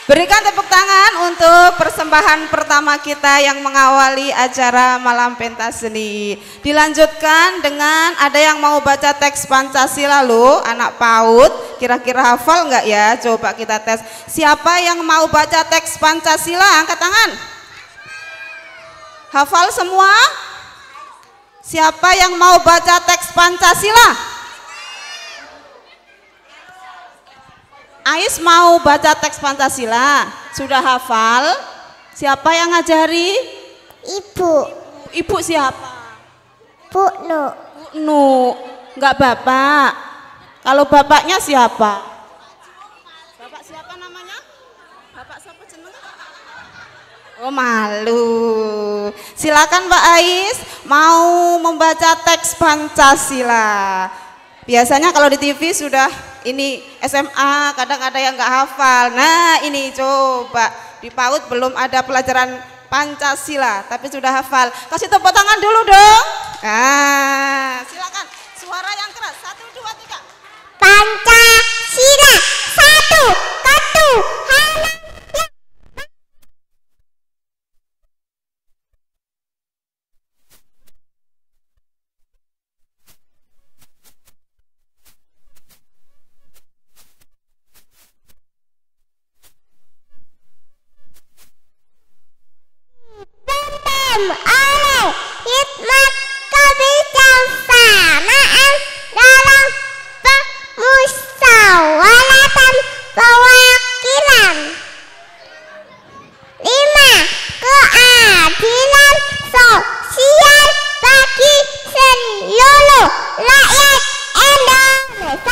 Berikan tepuk tangan untuk persembahan pertama kita yang mengawali acara malam pentas seni. Dilanjutkan dengan ada yang mau baca teks Pancasila loh, anak PAUD. Kira-kira hafal nggak ya? Coba kita tes. Siapa yang mau baca teks Pancasila? Angkat tangan. Hafal semua? Siapa yang mau baca teks Pancasila? Ais mau baca teks Pancasila, sudah hafal? Siapa yang ngajari? Ibu. Ibu siapa? Bu Nu. Bu Nu, enggak bapak. Kalau bapaknya siapa? Bapak siapa namanya? Bapak siapa jeneng? Oh malu. Silakan Mbak Ais mau membaca teks Pancasila. Biasanya kalau di TV sudah ini SMA, kadang ada yang nggak hafal. Nah ini coba di PAUD belum ada pelajaran Pancasila, tapi sudah hafal. Kasih tepuk tangan dulu dong. Nah, silakan suara yang keras. 1, 2, 3. Pancasila satu ketuhanan. Oleh hikmat kebijaksanaan dalam permusyawaratan perwakilan. 5. Keadilan sosial bagi seluruh rakyat Indonesia.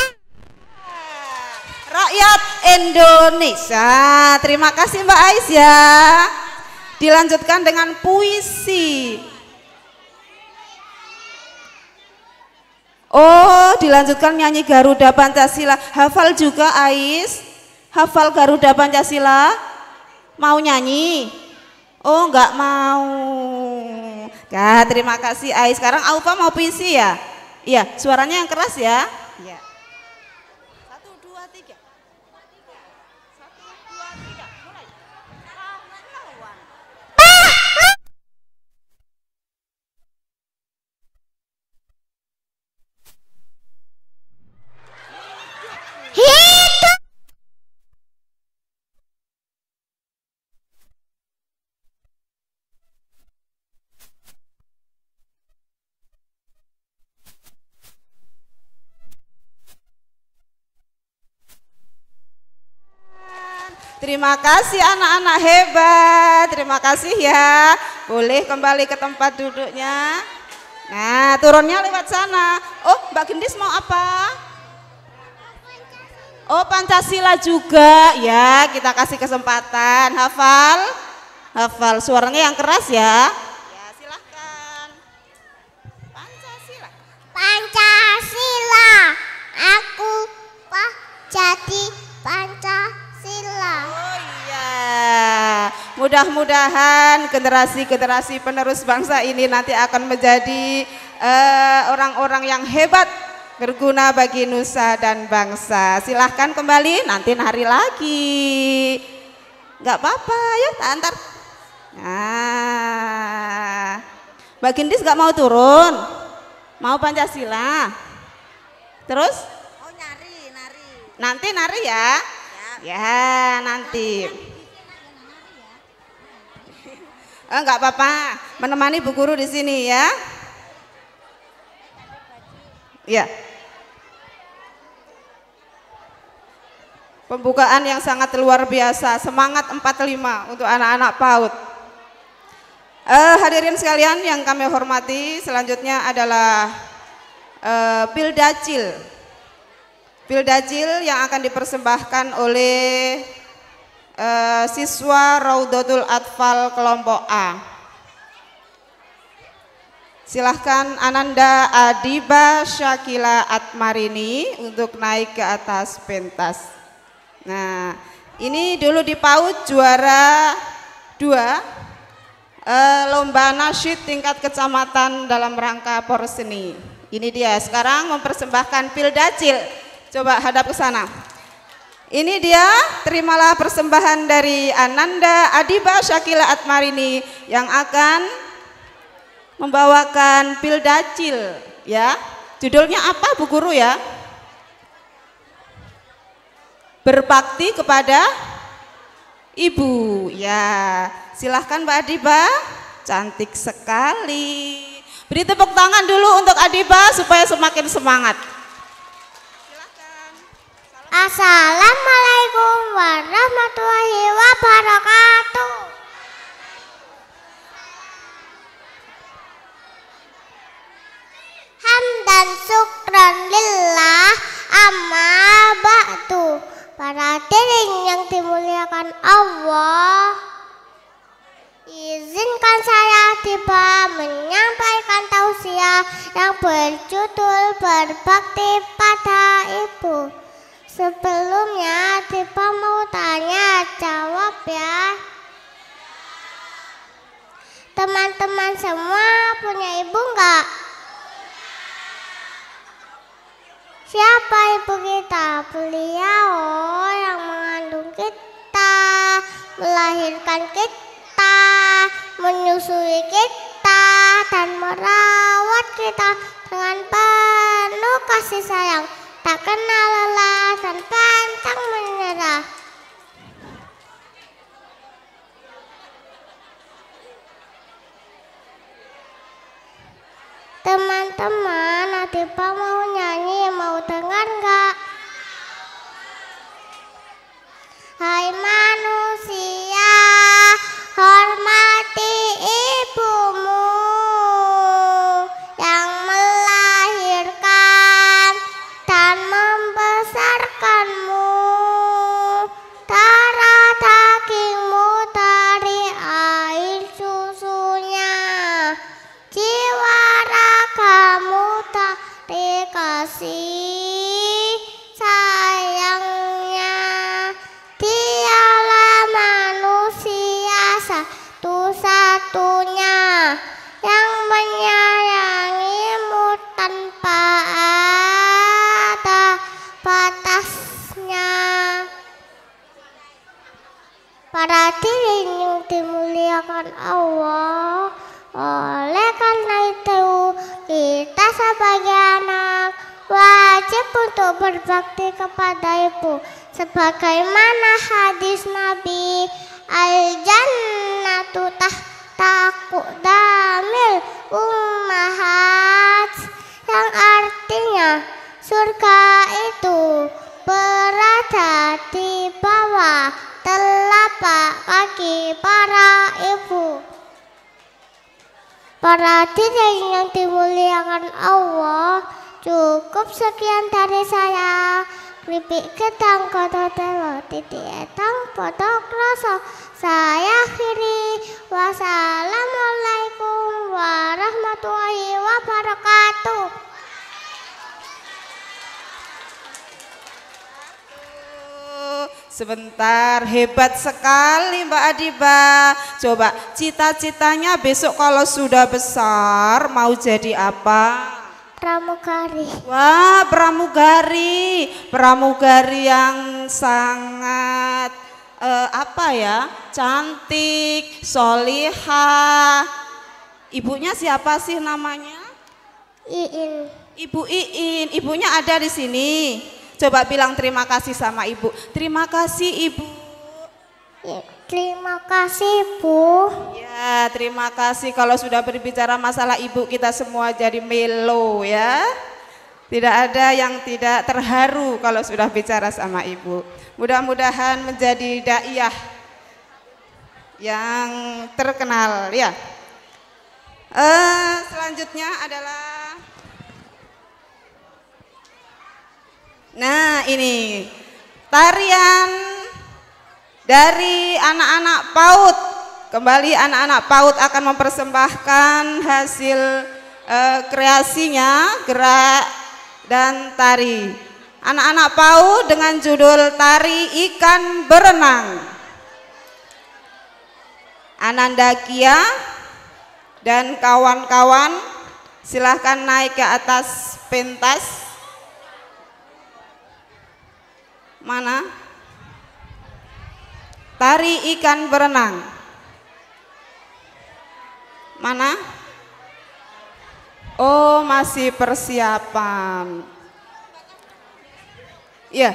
Rakyat Indonesia. Terima kasih Mbak Ais ya. Dilanjutkan dengan puisi. Oh, dilanjutkan nyanyi Garuda Pancasila. Hafal juga Ais? Hafal Garuda Pancasila? Mau nyanyi? Oh, enggak mau. Nah, terima kasih Ais. Sekarang Aufa mau puisi ya? Iya, suaranya yang keras ya. Iya. 1, 2, 3. 1, 2, 3. Mulai. Terima kasih anak-anak hebat, terima kasih ya. Boleh kembali ke tempat duduknya. Nah, turunnya lewat sana. Oh, Mbak Gendis mau apa? Oh, Pancasila juga ya. Kita kasih kesempatan. Hafal? Hafal. Suaranya yang keras ya. Ya, silahkan. Pancasila. Pancasila, aku jadi Pancasila. Oh iya, mudah-mudahan generasi-generasi penerus bangsa ini nanti akan menjadi orang-orang yang hebat, berguna bagi nusa dan bangsa. Silahkan kembali, nanti nari lagi. Nggak apa-apa ya, antar. Nah, Mbak Gendis nggak mau turun, mau Pancasila. Terus? Oh nari. Nanti nari ya. Ya nanti. Enggak apa-apa, menemani Bu Guru di sini ya. Ya. Pembukaan yang sangat luar biasa, semangat 45 untuk anak-anak PAUD. Hadirin sekalian yang kami hormati, selanjutnya adalah Pildacil. Pildacil yang akan dipersembahkan oleh siswa Raudatul Atfal kelompok A. Silahkan Ananda Adiba Syakila Atmarini untuk naik ke atas pentas. Nah, ini dulu di PAUD juara 2 lomba nasyid tingkat kecamatan dalam rangka Porseni. Ini dia sekarang mempersembahkan Pildacil. Coba hadap ke sana. Ini dia, terimalah persembahan dari Ananda Adiba Syakila Atmarini yang akan membawakan Pildacil ya. Judulnya apa Bu Guru ya? Berbakti kepada Ibu. Ya, silahkan Mbak Adiba. Cantik sekali. Beri tepuk tangan dulu untuk Adiba supaya semakin semangat. Assalamualaikum warahmatullahi wabarakatuh. Hamdan syukran lillah amma ba'du. Para hadirin yang dimuliakan Allah, izinkan saya tiba menyampaikan tausiah yang berjudul Berbakti pada Ibu. Sebelumnya tiba mau tanya jawab ya. Teman-teman semua punya ibu enggak? Siapa ibu kita? Beliau yang mengandung kita, melahirkan kita, menyusui kita, dan merawat kita dengan penuh kasih sayang. Tak kenal lelah dan pantang menyerah. Teman-teman, Adiba mau nyanyi, mau dengar nggak? Hai manusia, hormati ibumu yang melahirkan dan membesarkanmu. Darah dagingmu dari air susunya, jiwa ragamu dari kasih sayangnya. Dialah manusia satu-satunya yang menyayangimu tanpa ada batasnya. Para hadirin yang dimuliakan Allah, oleh karena itu kita sebagai anak wajib untuk berbakti kepada ibu. Sebagaimana hadis Nabi, al-jannatu tahta aqdamil ummahat, yang artinya surga itu berada di bawah telapak kaki para ibu. Para hadirin yang dimuliakan Allah, cukup sekian dari saya. Kripik gedang kodo telo titik etang podok rasa. Saya akhiri. Wassalamualaikum warahmatullahi wabarakatuh. Sebentar, hebat sekali Mbak Adiba. Coba cita-citanya besok kalau sudah besar mau jadi apa? Pramugari. Wah, pramugari. Pramugari yang sangat apa ya? Cantik, solihah. Ibunya siapa sih namanya? Iin. Ibu Iin. Ibunya ada di sini. Coba bilang terima kasih sama ibu. Terima kasih ibu. Ya, terima kasih Bu. Ya, terima kasih. Kalau sudah berbicara masalah ibu, kita semua jadi melo ya. Tidak ada yang tidak terharu kalau sudah bicara sama ibu. Mudah-mudahan menjadi daiyah yang terkenal ya. Selanjutnya adalah, nah ini tarian dari anak-anak PAUD. Kembali anak-anak PAUD akan mempersembahkan hasil kreasinya, gerak dan tari. Anak-anak PAUD dengan judul Tari Ikan Berenang. Ananda Kia dan kawan-kawan silahkan naik ke atas pentas. Mana? Tari ikan berenang. Mana? Oh, masih persiapan. Iya.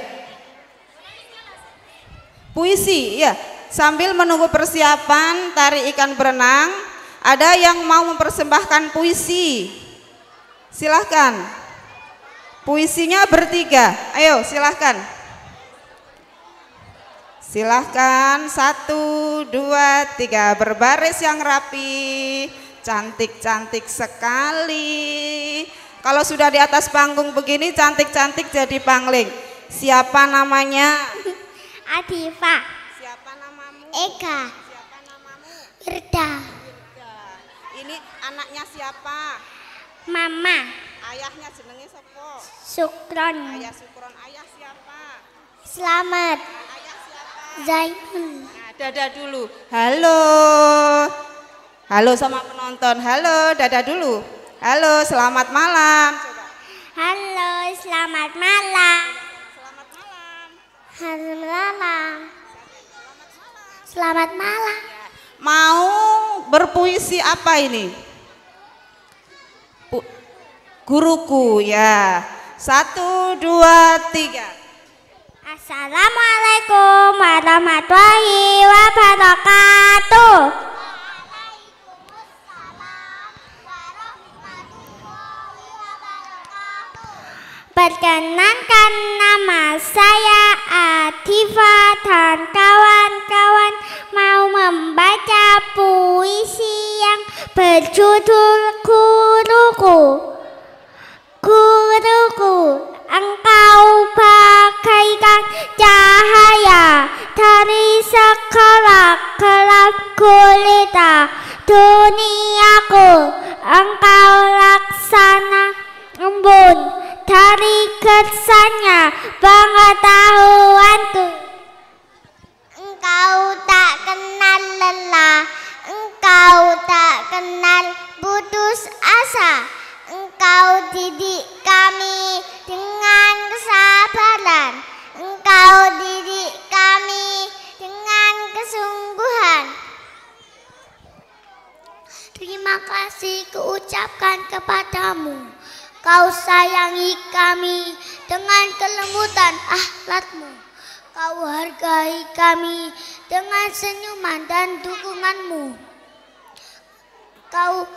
Puisi, ya. Sambil menunggu persiapan tari ikan berenang, ada yang mau mempersembahkan puisi? Silahkan. Puisinya bertiga. Ayo, silahkan. Silahkan, 1, 2, 3, berbaris yang rapi, cantik-cantik sekali. Kalau sudah di atas panggung begini cantik-cantik jadi pangling. Siapa namanya? Adifa. Siapa namamu? Ega. Siapa namamu? Irda. Irda. Ini anaknya siapa? Mama. Ayahnya jenenge sapa? Sukron. Ayah Sukron. Ayah siapa? Selamat. Ayah siapa? Zainul. Nah, dadah dulu. Halo. Halo sama penonton. Halo, dadah dulu. Halo, selamat malam. Coba. Halo, selamat malam. Selamat malam. Selamat malam. Selamat malam. Mau berpuisi apa ini? Guruku ya. 1, 2, 3. Assalamualaikum warahmatullahi wabarakatuh. Perkenankan, nama saya Adifa dan kawan-kawan mau membaca puisi yang berjudul Guruku. Guruku, engkau bagaikan cahaya dari sekelap-kelap gulita duniaku. Engkau laksana embun dari kesannya pengetahuanku. Engkau tak kenal lelah, engkau tak kenal putus asa. Engkau didik kami dengan kesabaran. Engkau didik kami dengan kesungguhan. Terima kasih kuucapkan kepadamu. Kau sayangi kami dengan kelembutan akhlakmu. Kau hargai kami dengan senyuman dan dukunganmu. Kau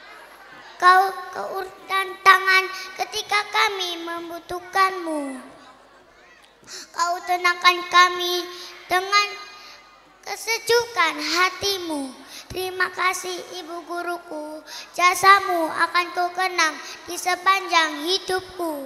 keurtan tangan ketika kami membutuhkanmu. Kau tenangkan kami dengan kesejukan hatimu. Terima kasih ibu guruku, jasamu akan ku kenang di sepanjang hidupku.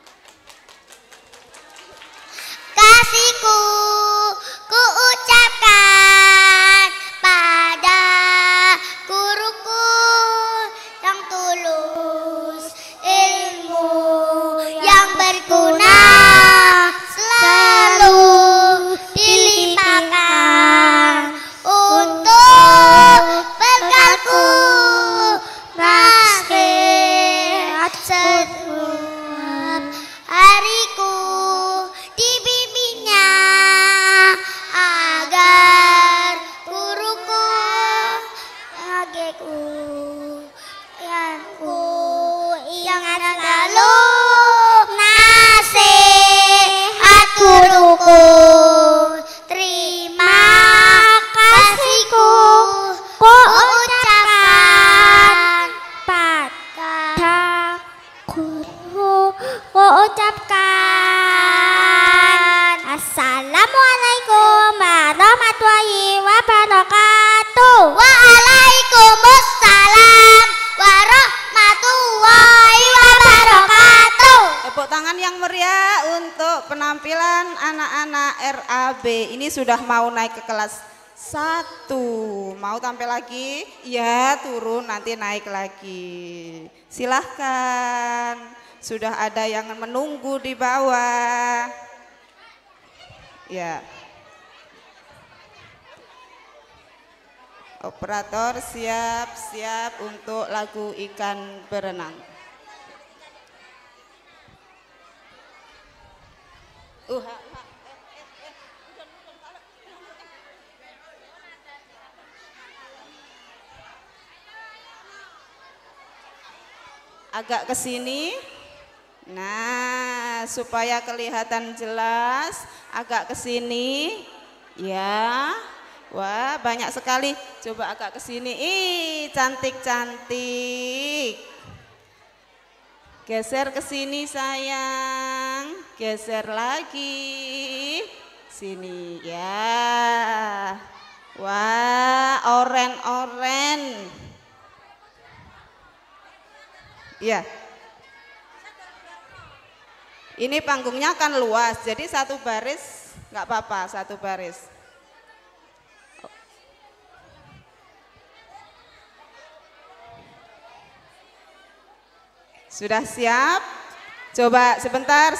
Kasihku ku ucapkan pada guruku yang tulus, ilmu yang berguna selalu dilimpahkan untuk bekalku akhirat setiap hariku. Dibimbingnya agar guruku bagiku yang selalu nasihat guruku. Terima kasihku ku ucapkan pada guru. Ku ucapkan Assalamualaikum warahmatullahi wabarakatuh. Waalaikumsalam warahmatullahi wabarakatuh. Tepuk tangan yang meriah untuk penampilan anak-anak RAB. Ini sudah mau naik ke kelas 1. Mau tampil lagi? Ya, turun nanti naik lagi. Silahkan. Sudah ada yang menunggu di bawah. Ya. Operator siap-siap untuk lagu Ikan Berenang. agak ke sini. Nah, supaya kelihatan jelas, agak ke sini. Ya. Wah, banyak sekali. Coba agak ke sini. Ih, cantik-cantik. Geser ke sini sayang. Geser lagi. Sini ya. Wah, oren-oren. Ya. Ini panggungnya kan luas, jadi satu baris nggak apa-apa, satu baris. Sudah siap? Coba sebentar.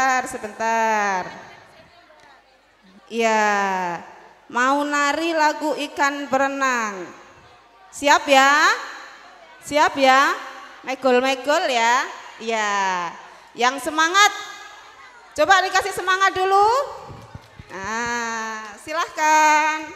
Iya, mau nari lagu ikan berenang. Siap ya? Siap ya? Megol-megol ya? Iya. Yang semangat, coba dikasih semangat dulu. Nah, silahkan.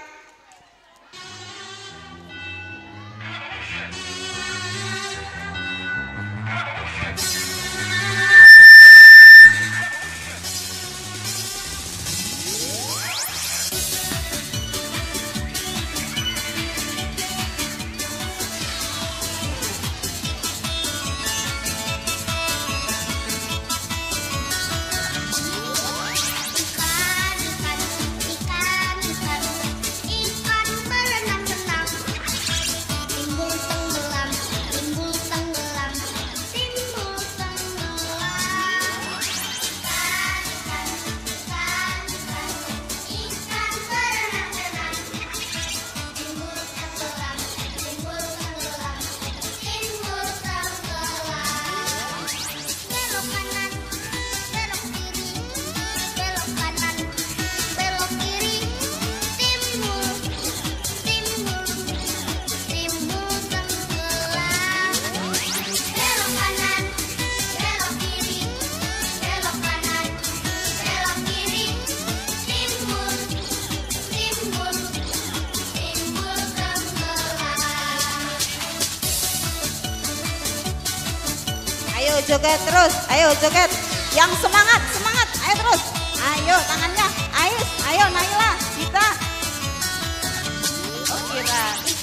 Ayo joget terus, ayo joget. Yang semangat, ayo terus. Ayo tangannya, ayo Naila, kita. Oh kira.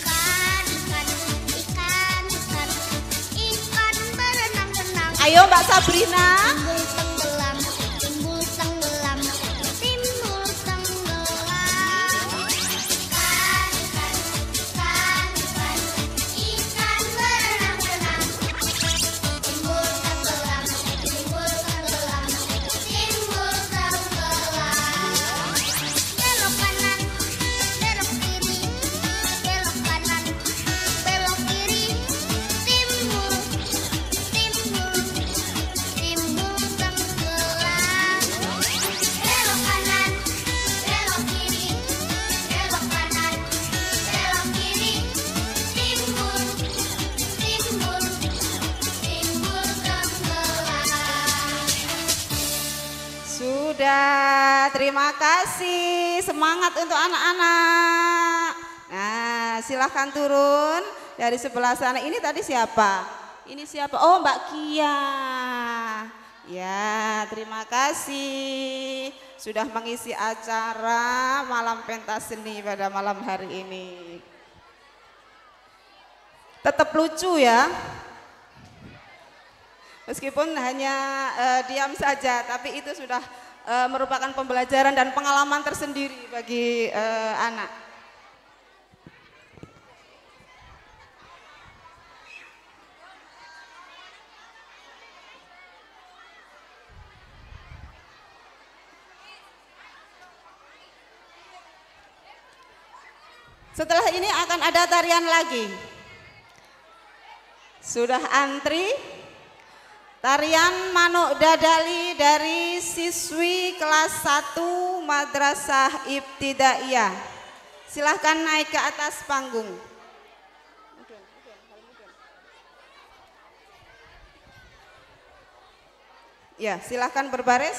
Ikan berenang-renang. Ayo Mbak Sabrina. Timbul tenggelam. Sudah, terima kasih. Semangat untuk anak-anak. Nah, silahkan turun dari sebelah sana. Ini tadi siapa? Ini siapa? Oh, Mbak Kia. Ya, terima kasih sudah mengisi acara malam pentas seni pada malam hari ini. Tetap lucu ya. Meskipun hanya diam saja, tapi itu sudah merupakan pembelajaran dan pengalaman tersendiri bagi anak. Setelah ini akan ada tarian lagi. Sudah antri. Tarian Manuk Dadali dari siswi kelas 1 Madrasah Ibtidaiyah. Silahkan naik ke atas panggung. Ya, silahkan berbaris.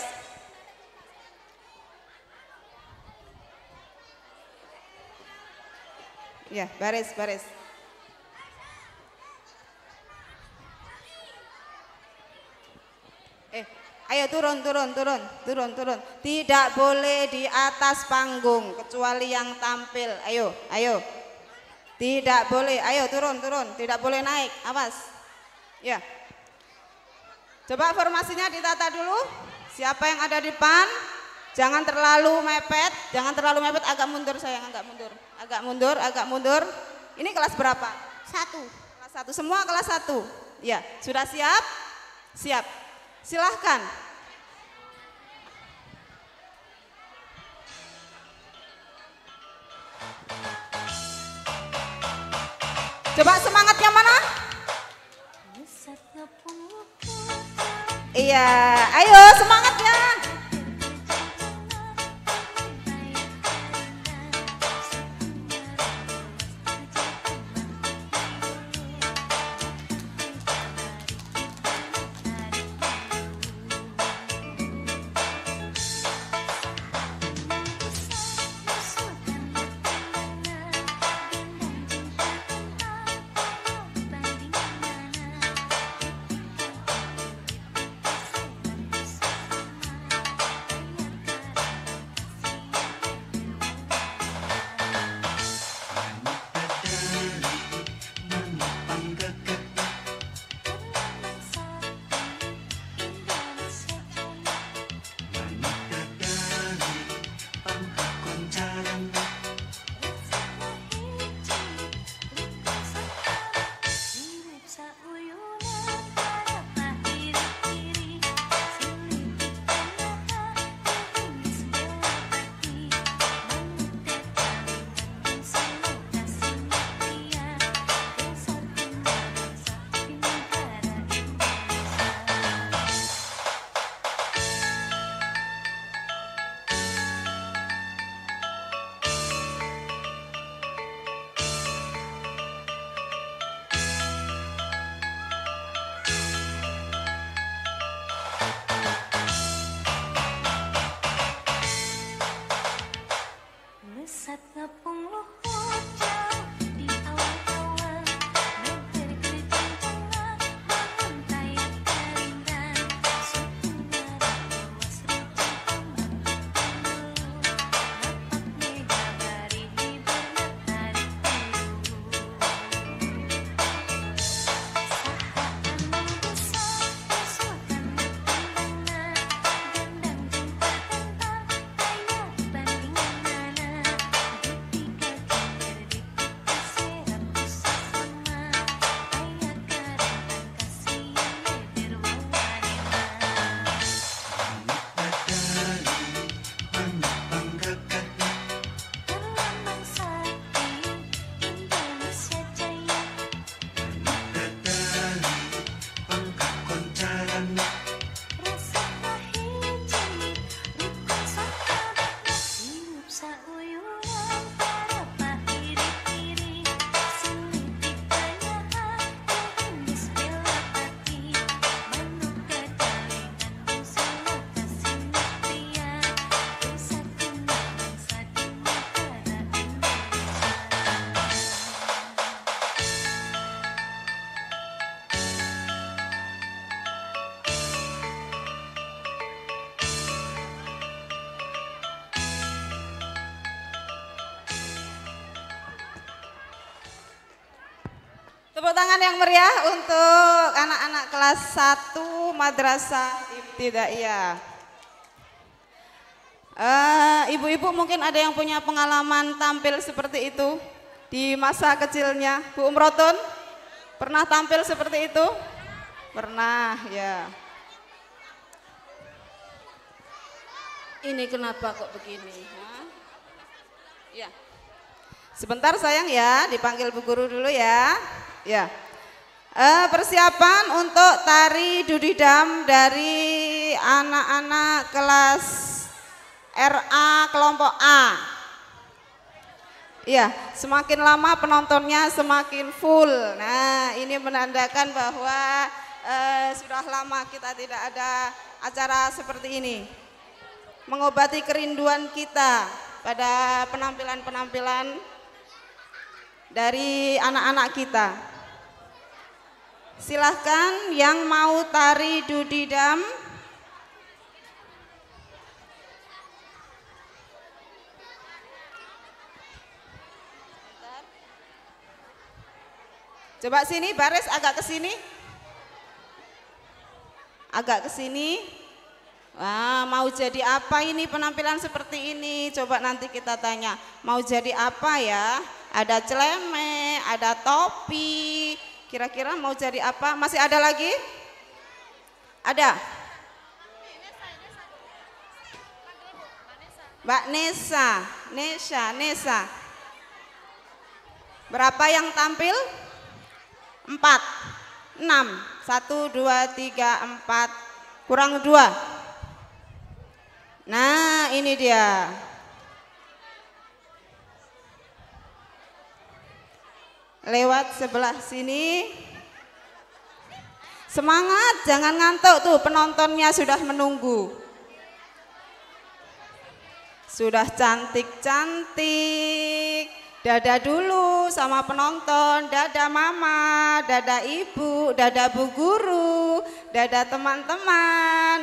Ya, baris. Ayo turun. Tidak boleh di atas panggung kecuali yang tampil. Ayo. Tidak boleh. Ayo turun. Tidak boleh naik. Awas. Ya. Coba formasinya ditata dulu. Siapa yang ada di depan? Jangan terlalu mepet. Agak mundur sayang, agak mundur. Ini kelas berapa? 1. Kelas 1. Semua kelas 1. Ya, sudah siap? Siap. Silahkan. Coba semangatnya mana? Iya, ayo semangatnya. Tepuk tangan yang meriah untuk anak-anak kelas 1 Madrasah Ibtidaiyah. Ibu-ibu mungkin ada yang punya pengalaman tampil seperti itu di masa kecilnya. Bu Umrotun, pernah tampil seperti itu? Pernah, ya. Ini kenapa kok begini? Ya. Sebentar sayang ya, dipanggil Bu Guru dulu ya. Ya. Persiapan untuk tari dudidam dari anak-anak kelas RA kelompok A. Ya, semakin lama penontonnya semakin full. Nah, ini menandakan bahwa sudah lama kita tidak ada acara seperti ini. Mengobati kerinduan kita pada penampilan-penampilan dari anak-anak kita. Silahkan yang mau tari dudidam Coba sini, baris agak ke sini. Agak ke sini. Wah, mau jadi apa ini penampilan seperti ini? Coba nanti kita tanya, mau jadi apa ya? Ada celemek, ada topi. Kira-kira mau jadi apa? Masih ada lagi? Ada? Mbak Nesa. Berapa yang tampil? 4, 6, 1, 2, 3, 4, kurang 2. Nah, ini dia. Lewat sebelah sini. Semangat, jangan ngantuk tuh, penontonnya sudah menunggu. Sudah cantik-cantik. Dada dulu sama penonton, dada mama, dada ibu, dada bu guru, dada teman-teman.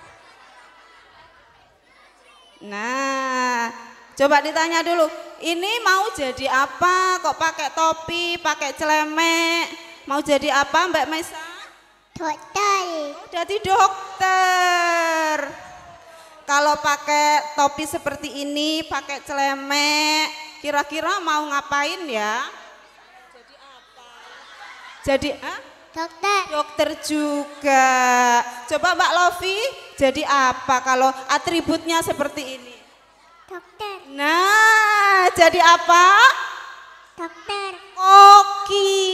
Nah, coba ditanya dulu, ini mau jadi apa? Kok pakai topi, pakai celemek? Mau jadi apa Mbak Maisa? Dokter. Oh, jadi dokter. Kalau pakai topi seperti ini, pakai celemek, kira-kira mau ngapain ya? Jadi apa? Jadi Dokter. dokter juga. Coba Mbak Lofi, jadi apa kalau atributnya seperti ini? Dokter. Nah, jadi apa? Dokter. Koki.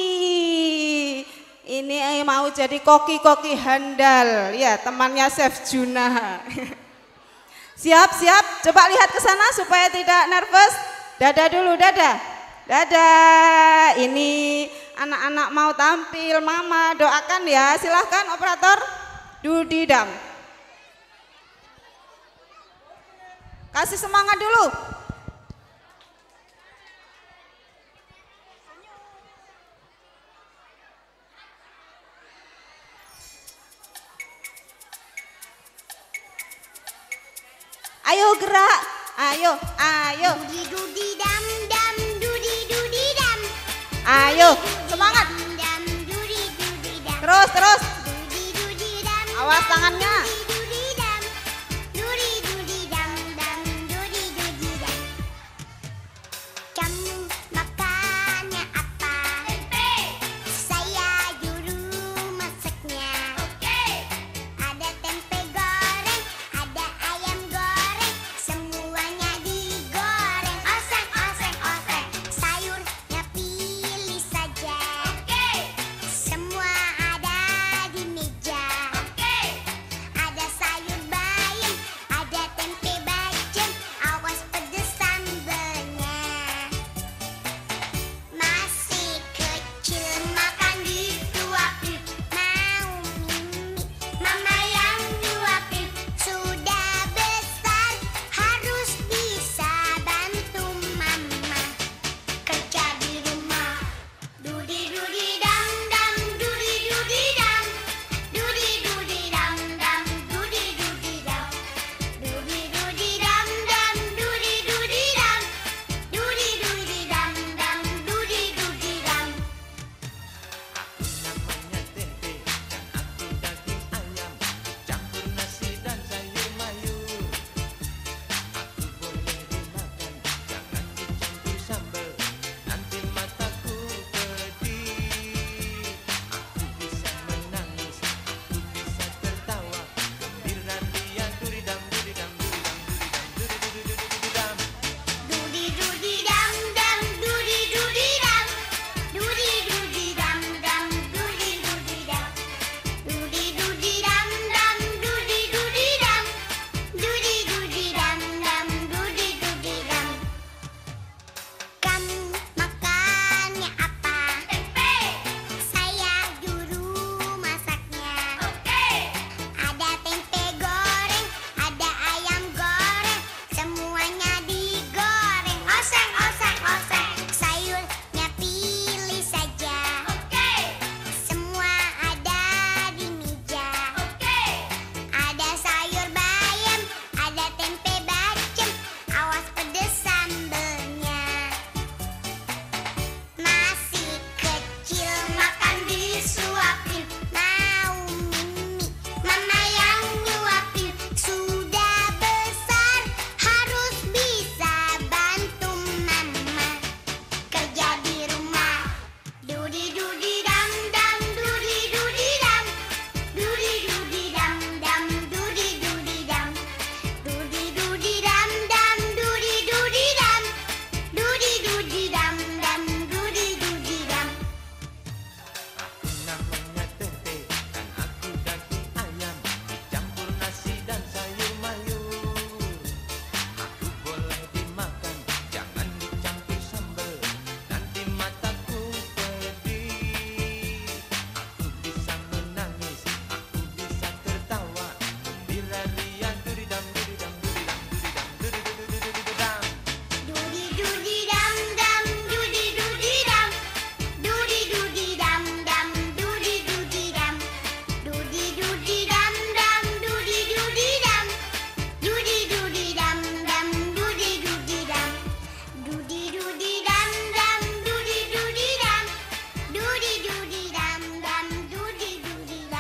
Ini mau jadi koki-koki handal. Ya, temannya Chef Juna. Siap-siap, coba lihat ke sana supaya tidak nervous. Dada dulu, dada. Dadah. Ini anak-anak mau tampil, mama doakan ya. Silahkan operator. Dudidam. Kasih semangat dulu. Ayo gerak, ayo. Dudi dudi dam dam, dudi dudi dam. Ayo, semangat. Dam dudi dudi dam. Terus. Dudi dudi dam. Awas tangannya. Dudi dam. Dudi dudi dam dam, dudi dudi dam. Kamu makannya apa? Tempe. Saya juru masaknya. Oke. Ada tempe goreng, ada ayam goreng, semuanya digoreng. Oseng oseng oseng. Sayurnya pilih saja. Oke. Semua ada di meja. Oke. Ada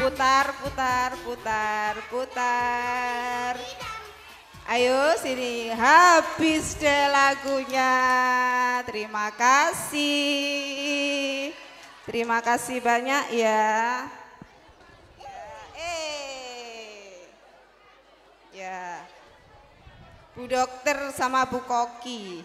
putar. Ayo sini, habis deh lagunya. Terima kasih banyak ya. Ya, Bu Dokter sama Bu Koki.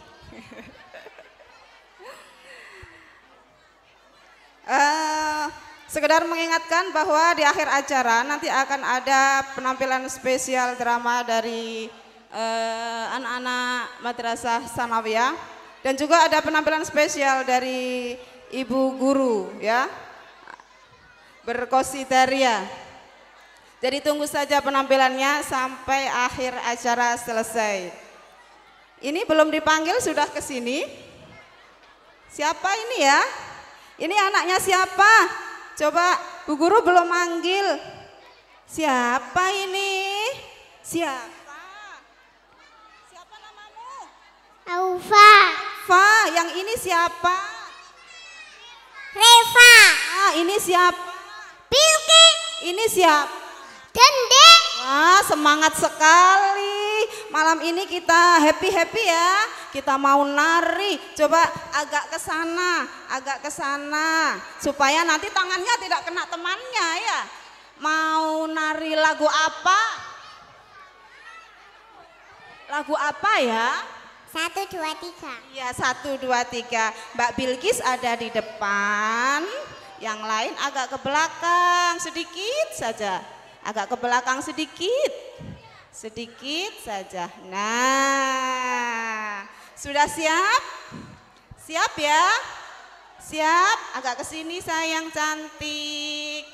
Sekedar mengingatkan bahwa di akhir acara nanti akan ada penampilan spesial drama dari anak-anak Madrasah Sanawiyah dan juga ada penampilan spesial dari Ibu Guru ya, berkosidaria. Jadi tunggu saja penampilannya sampai akhir acara selesai. Ini belum dipanggil sudah ke sini. Siapa ini ya? Ini anaknya siapa? Coba Bu Guru belum manggil. Siapa ini? Siapa? Siapa namamu? Aufa. Fa, yang ini siapa? Reva. Ini siapa? Bilki. Ini siapa? Dende. Wah, semangat sekali. Malam ini kita happy ya. Kita mau nari. Coba agak ke sana supaya nanti tangannya tidak kena temannya ya. Mau nari lagu apa? Lagu apa ya? 1, 2, 3. Iya, 1, 2, 3. Mbak Bilkis ada di depan, yang lain agak ke belakang sedikit saja. Agak ke belakang sedikit saja. Nah, sudah siap? Siap ya? Siap? Agak ke sini sayang, cantik.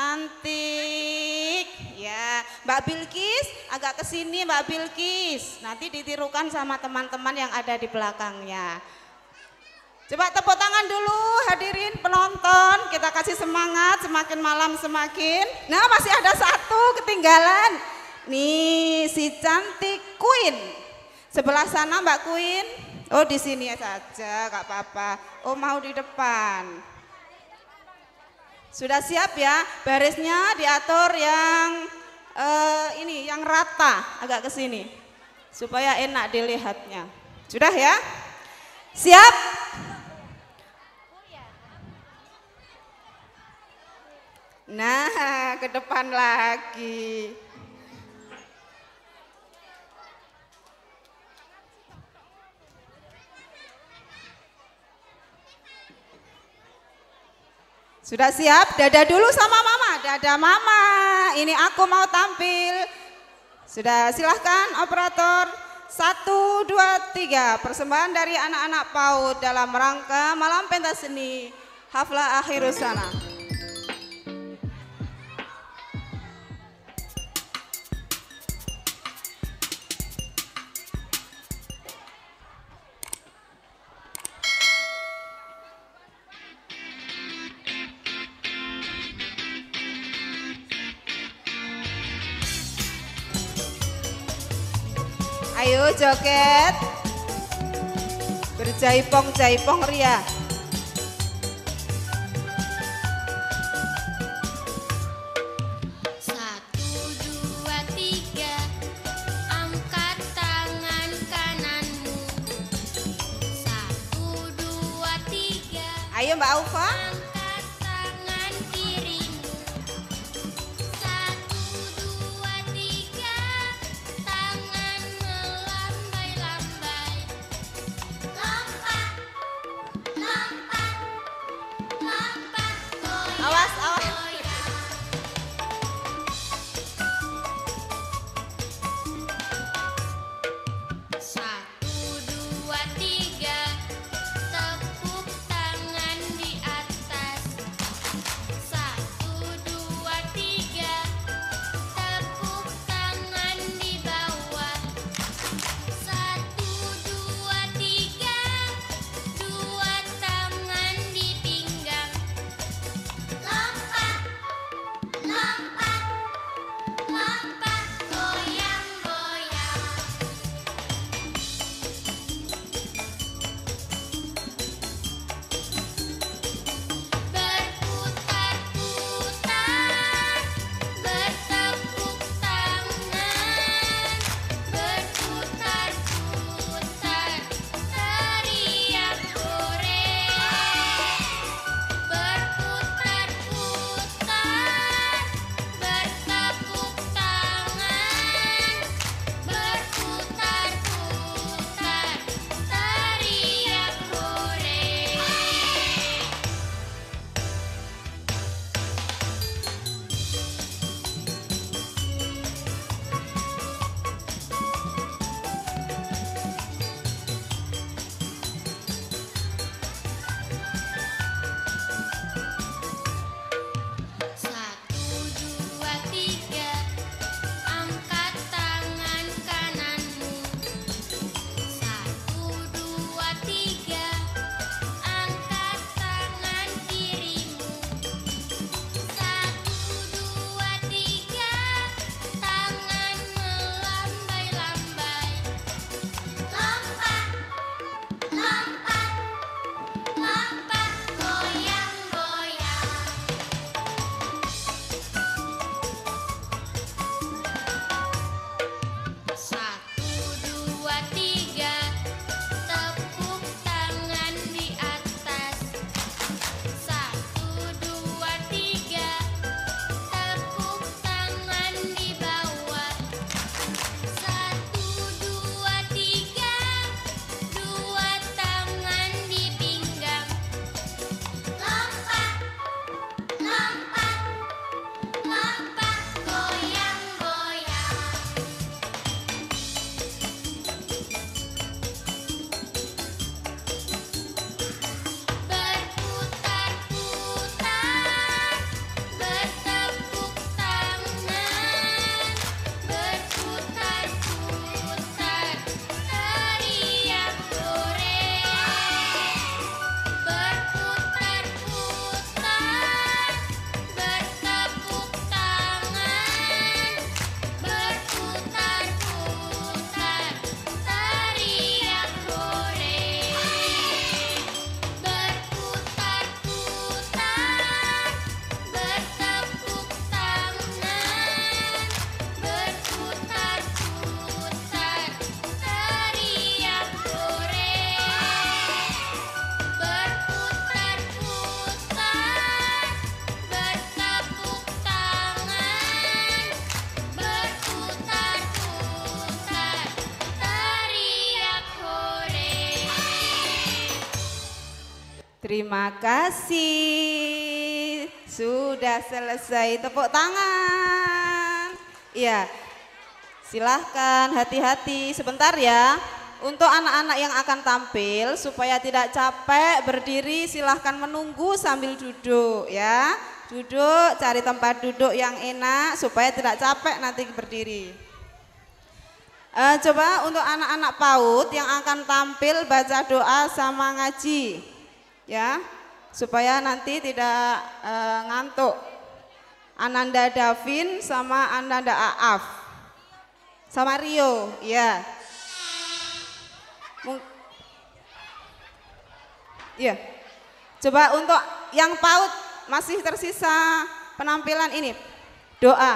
Ya, Mbak Bilkis agak ke sini Mbak Bilkis. Nanti ditirukan sama teman-teman yang ada di belakangnya. Coba tepuk tangan dulu hadirin penonton, kita kasih semangat, semakin malam semakin. Nah, masih ada satu ketinggalan. Nih, si cantik Queen. Sebelah sana Mbak Queen. Oh, di sini saja, gak apa-apa. Oh, mau di depan. Sudah siap ya? Barisnya diatur yang ini, yang rata, agak ke sini. Supaya enak dilihatnya. Sudah ya? Siap? Nah, ke depan lagi. Sudah siap? Dada dulu sama mama. Dada mama. Ini aku mau tampil. Sudah, silahkan operator. 1, 2, 3. Persembahan dari anak-anak PAUD dalam rangka malam pentas seni Haflah Akhirus Sana. Ayo joget, berjaipong-jaipong ria. Ayo Mbak Aufa. Awas, awas. Satu, dua, tiga, tepuk tangan di atas. Terima kasih. Sudah selesai, tepuk tangan. Iya. Silahkan hati-hati sebentar ya. Untuk anak-anak yang akan tampil supaya tidak capek berdiri silahkan menunggu sambil duduk ya. Duduk, cari tempat duduk yang enak supaya tidak capek nanti berdiri. Coba untuk anak-anak PAUD yang akan tampil baca doa sama ngaji ya. Supaya nanti tidak ngantuk. Ananda Davin sama Ananda Aaf. Sama Rio, ya. Iya. Coba untuk yang PAUD masih tersisa penampilan ini. Doa.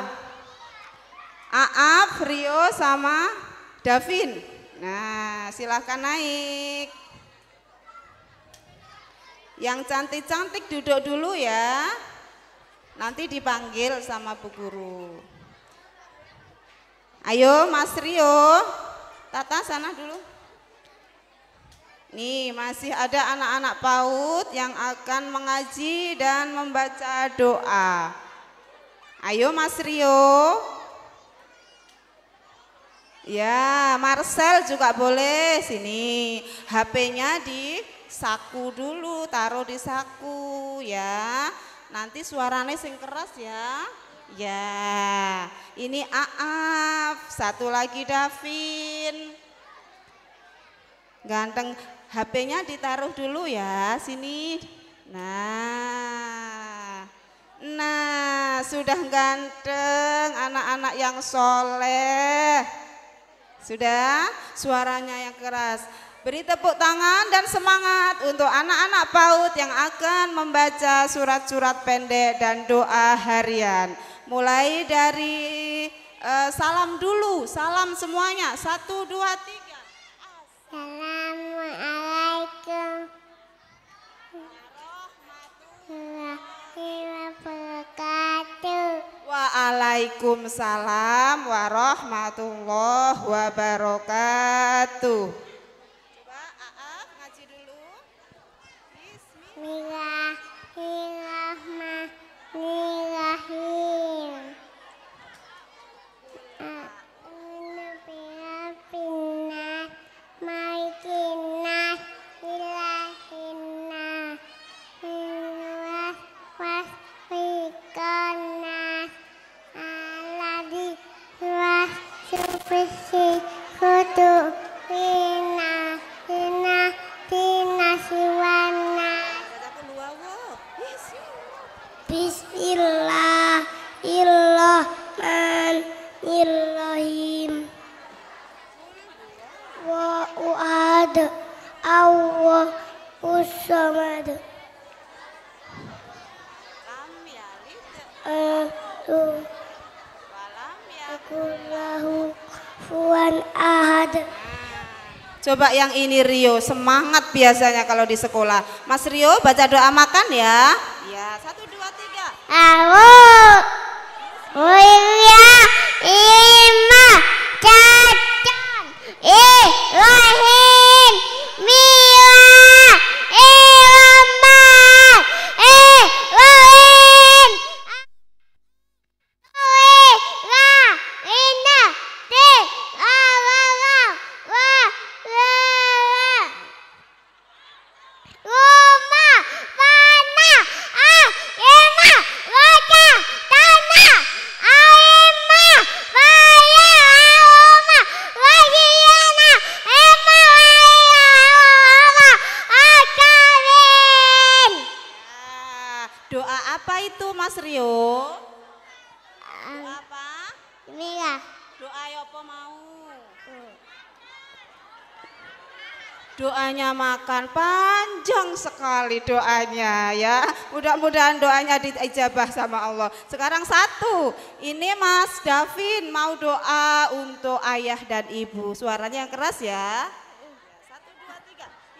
Aaf, Rio sama Davin. Nah, silahkan naik. Yang cantik-cantik duduk dulu ya. Nanti dipanggil sama Bu Guru. Ayo Mas Rio. Tata sana dulu. Nih masih ada anak-anak PAUD yang akan mengaji dan membaca doa. Ayo Mas Rio. Ya, Marcel juga boleh. Sini, HP-nya di saku dulu, taruh di saku ya. Nanti suaranya sing keras ya. Ya, ini Aaf, satu lagi Davin. Ganteng, HP-nya ditaruh dulu ya, sini. Nah, sudah ganteng anak-anak yang soleh. Sudah, suaranya yang keras. Beri tepuk tangan dan semangat untuk anak-anak PAUD yang akan membaca surat-surat pendek dan doa harian. Mulai dari salam dulu, salam semuanya, 1, 2, 3. Assalamualaikum warahmatullahi wabarakatuh. Waalaikumsalam warahmatullahi wabarakatuh. Coba Aaf ngaji dulu. Bismillahirrahmanirrahim. Malikinas ilahinas minwas wasfikanas aladi was sufisi kutu hina siwana. Bismillahirrahmanirrahim. Wa u'ad Allah ussamad Allahu fuwan ahad. Coba yang ini Rio, semangat biasanya kalau di sekolah. Mas Rio baca doa makan ya. Ya, 1, 2, 3. Mulia ima cacan Ibrahim Mila Ilamah Ibrahim Ina Ti Rumah Panah Ima Raja Tanah Aima Raya Auma Rajiyana Ima Raya Akarin. Doa apa itu Mas Rio? Doa apa? Bismillah. Doa apa mau? Doanya makan, panjang sekali doanya ya. Mudah-mudahan doanya diijabah sama Allah. Sekarang 1, ini Mas Davin mau doa untuk ayah dan ibu. Suaranya yang keras ya. 1, 2, 3.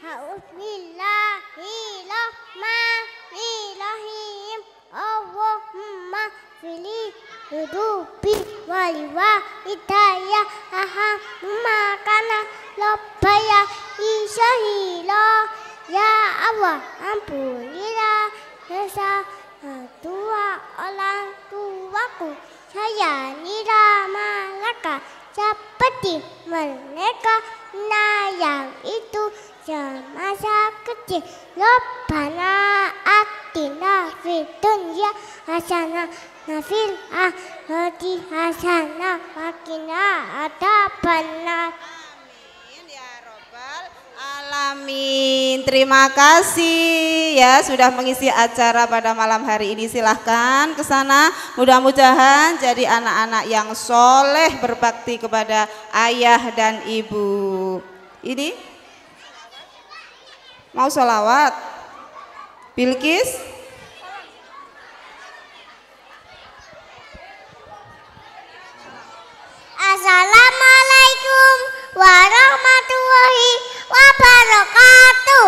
Bismillahirrahmanirrahim. Allahumma fili hidupi waliwa hidayah aha makana lobbaya isyahila Ya Allah, ampunilah dosa kedua orang tuaku. Saya nira malaka seperti mereka. Nah yang itu semasa kecil. Rabbana atina fid dunya hasanah wa fil akhirati hasanah wa qina adzabannar. Amin ya robbal alamin. Terima kasih ya sudah mengisi acara pada malam hari ini. Silahkan ke sana. Mudah-mudahan jadi anak-anak yang soleh berbakti kepada ayah dan ibu. Ini mau sholawat? Bilqis? Assalamualaikum warahmatullahi wabarakatuh.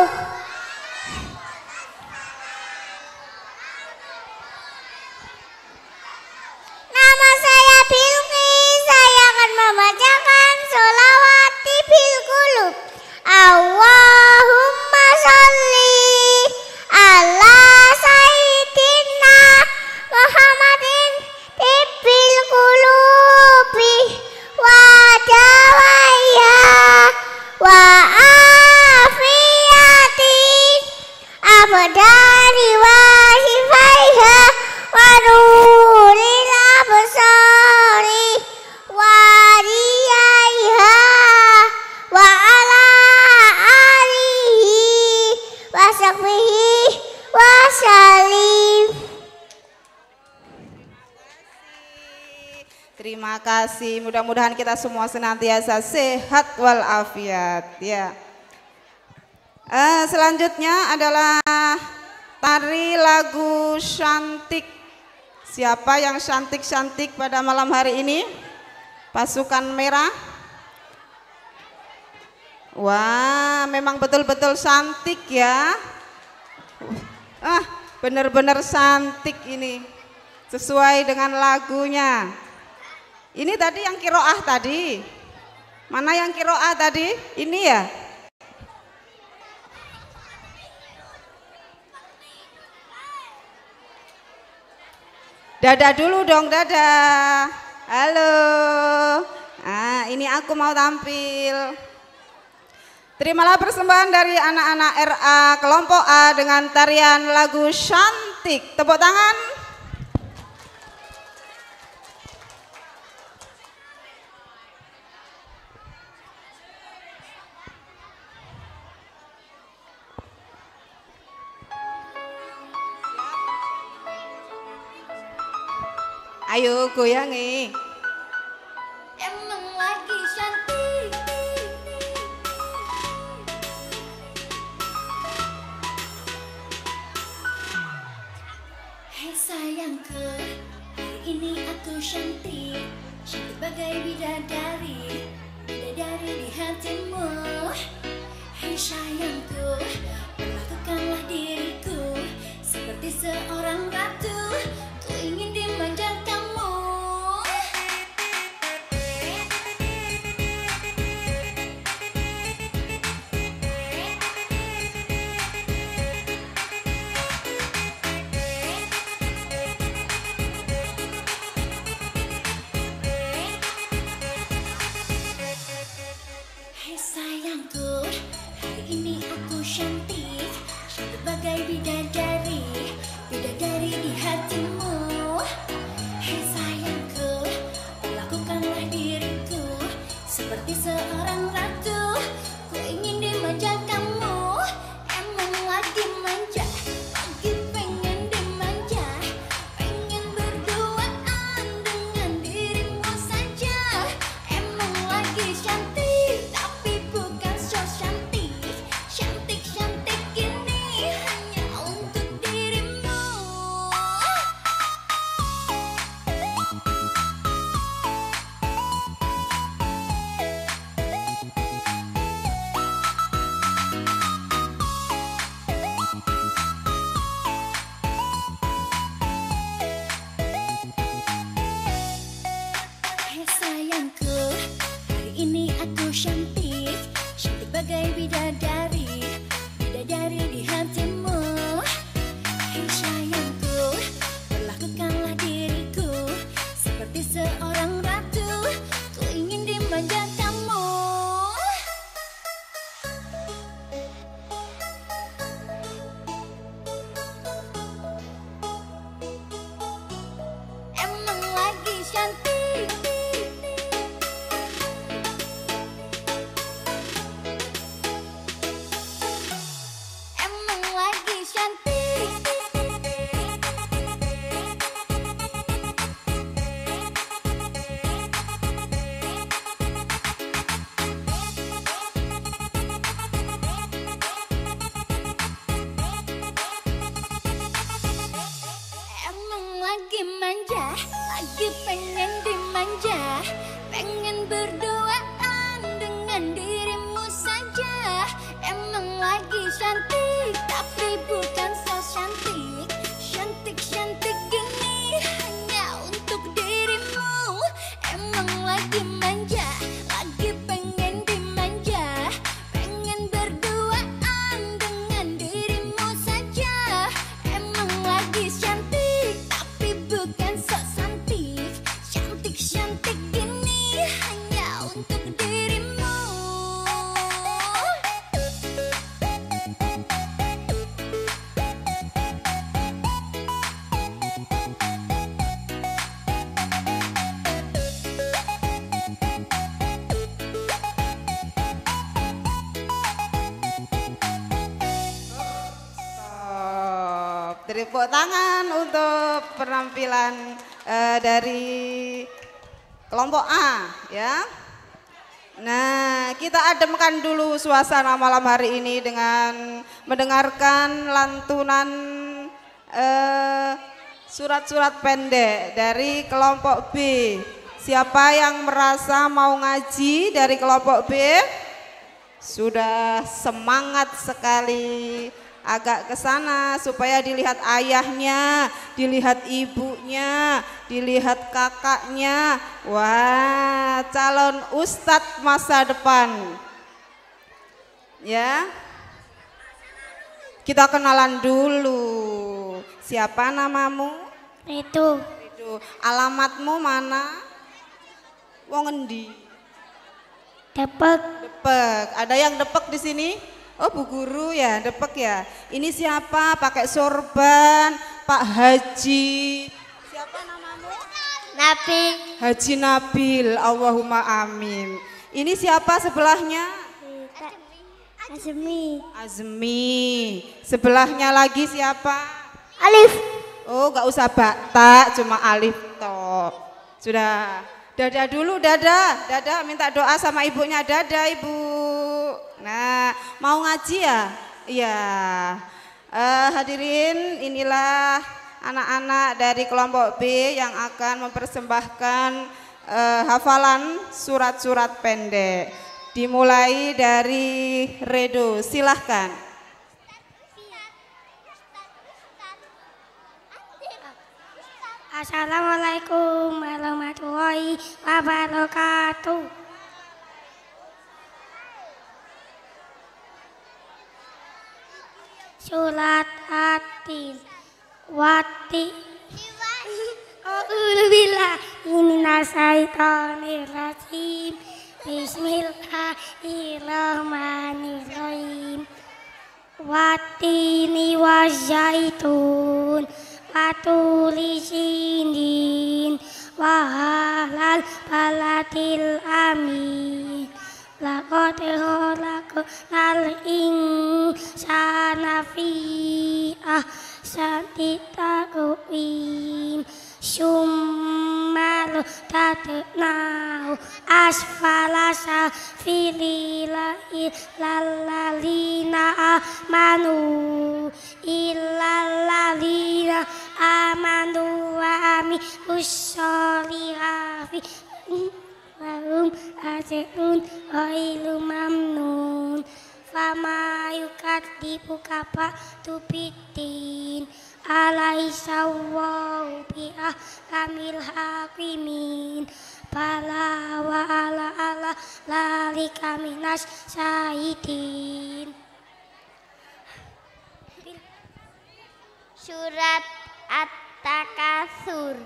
Nama saya Bilqis. Saya akan membacakan sholawat Tibil Qulub. Allahumma sholli ala sayyidina Muhammadin Tibil Qulubi wa dawaiha wa afiyatin abdani wa shifaiha wa nuril absari wa riyaiha wa ala alihi wa sahbihi wa salim. Terima kasih. Mudah-mudahan kita semua senantiasa sehat walafiat ya. Selanjutnya adalah tari lagu cantik. Siapa yang cantik-cantik pada malam hari ini? Pasukan merah. Wah, memang betul-betul cantik ya. Benar-benar cantik ini. Sesuai dengan lagunya. Ini tadi yang kiroah tadi. Mana yang kiroah tadi? Ini ya. Dadah dulu dong, dadah. Halo. Ini aku mau tampil. Terimalah persembahan dari anak-anak RA kelompok A dengan tarian lagu cantik. Tepuk tangan. Ayo goyangi. Emang lagi cantik. Hei sayangku, hari ini aku cantik. Cantik bagai bidadari, bidadari di hatimu. Hei sayangku, perlakukanlah diriku seperti seorang ratu. Ku ingin dimanja kamu. Hei sayangku, hari ini aku cantik. Cantik bagai bidadari, bidadari di hatimu. cantik. Emang lagi cantik. Emang lagi manja, lagi pengen dimanja, pengen berduaan dengan dirimu saja. Emang lagi cantik, tapi bukan so cantik. Cantik-cantik gini hanya untuk dirimu. Emang lagi manja, lagi pengen dimanja, pengen berduaan dengan dirimu saja. Emang lagi cantik, tapi bukan so cantik. Cantik-cantik gini hanya untuk dirimu. Stop. Tepuk tangan untuk penampilan dari kelompok A ya. Nah, kita ademkan dulu suasana malam hari ini dengan mendengarkan lantunan surat-surat pendek dari kelompok B. Siapa yang merasa mau ngaji dari kelompok B? Sudah semangat sekali. Agak ke sana supaya dilihat ayahnya, dilihat ibunya, dilihat kakaknya. Wah, calon ustadz masa depan. Ya. Kita kenalan dulu. Siapa namamu? Itu Itu. Alamatmu mana? Wong endi? Depok. Depek. Ada yang depek di sini? Oh, Bu Guru ya, depek ya. Ini siapa? Pakai sorban, Pak Haji. Siapa namamu? Nabi. Haji Nabil. Allahumma amin. Ini siapa sebelahnya? Azmi. Azmi. Sebelahnya lagi siapa? Alif. Oh, nggak usah batak, cuma alif toh. Sudah. Dadah dulu, dadah. Dadah, minta doa sama ibunya. Dadah, Ibu. Nah, mau ngaji ya? Iya. Hadirin, inilah anak-anak dari kelompok B yang akan mempersembahkan hafalan surat-surat pendek. Dimulai dari Redo, silahkan. Assalamualaikum warahmatullahi wabarakatuh. Surat Atin Wati. A'udzubillah minasyaitonirrajim. Bismillahirrahmanirrahim. Watini wazaitun waturi sinin wahalal balatil amin. Laqad khalaqnal insana fi ahsani taqwim. Summa tatnahu asfala safilina illalladina amanu wa amilus solihati lahum ajrun ghairu mamnun. Fama yukadzibuka ba'du biddin. Alaisa Allahu biahkamil hakimin. Bala wa ala lalika minas syahidin. Surat At-Takatsur.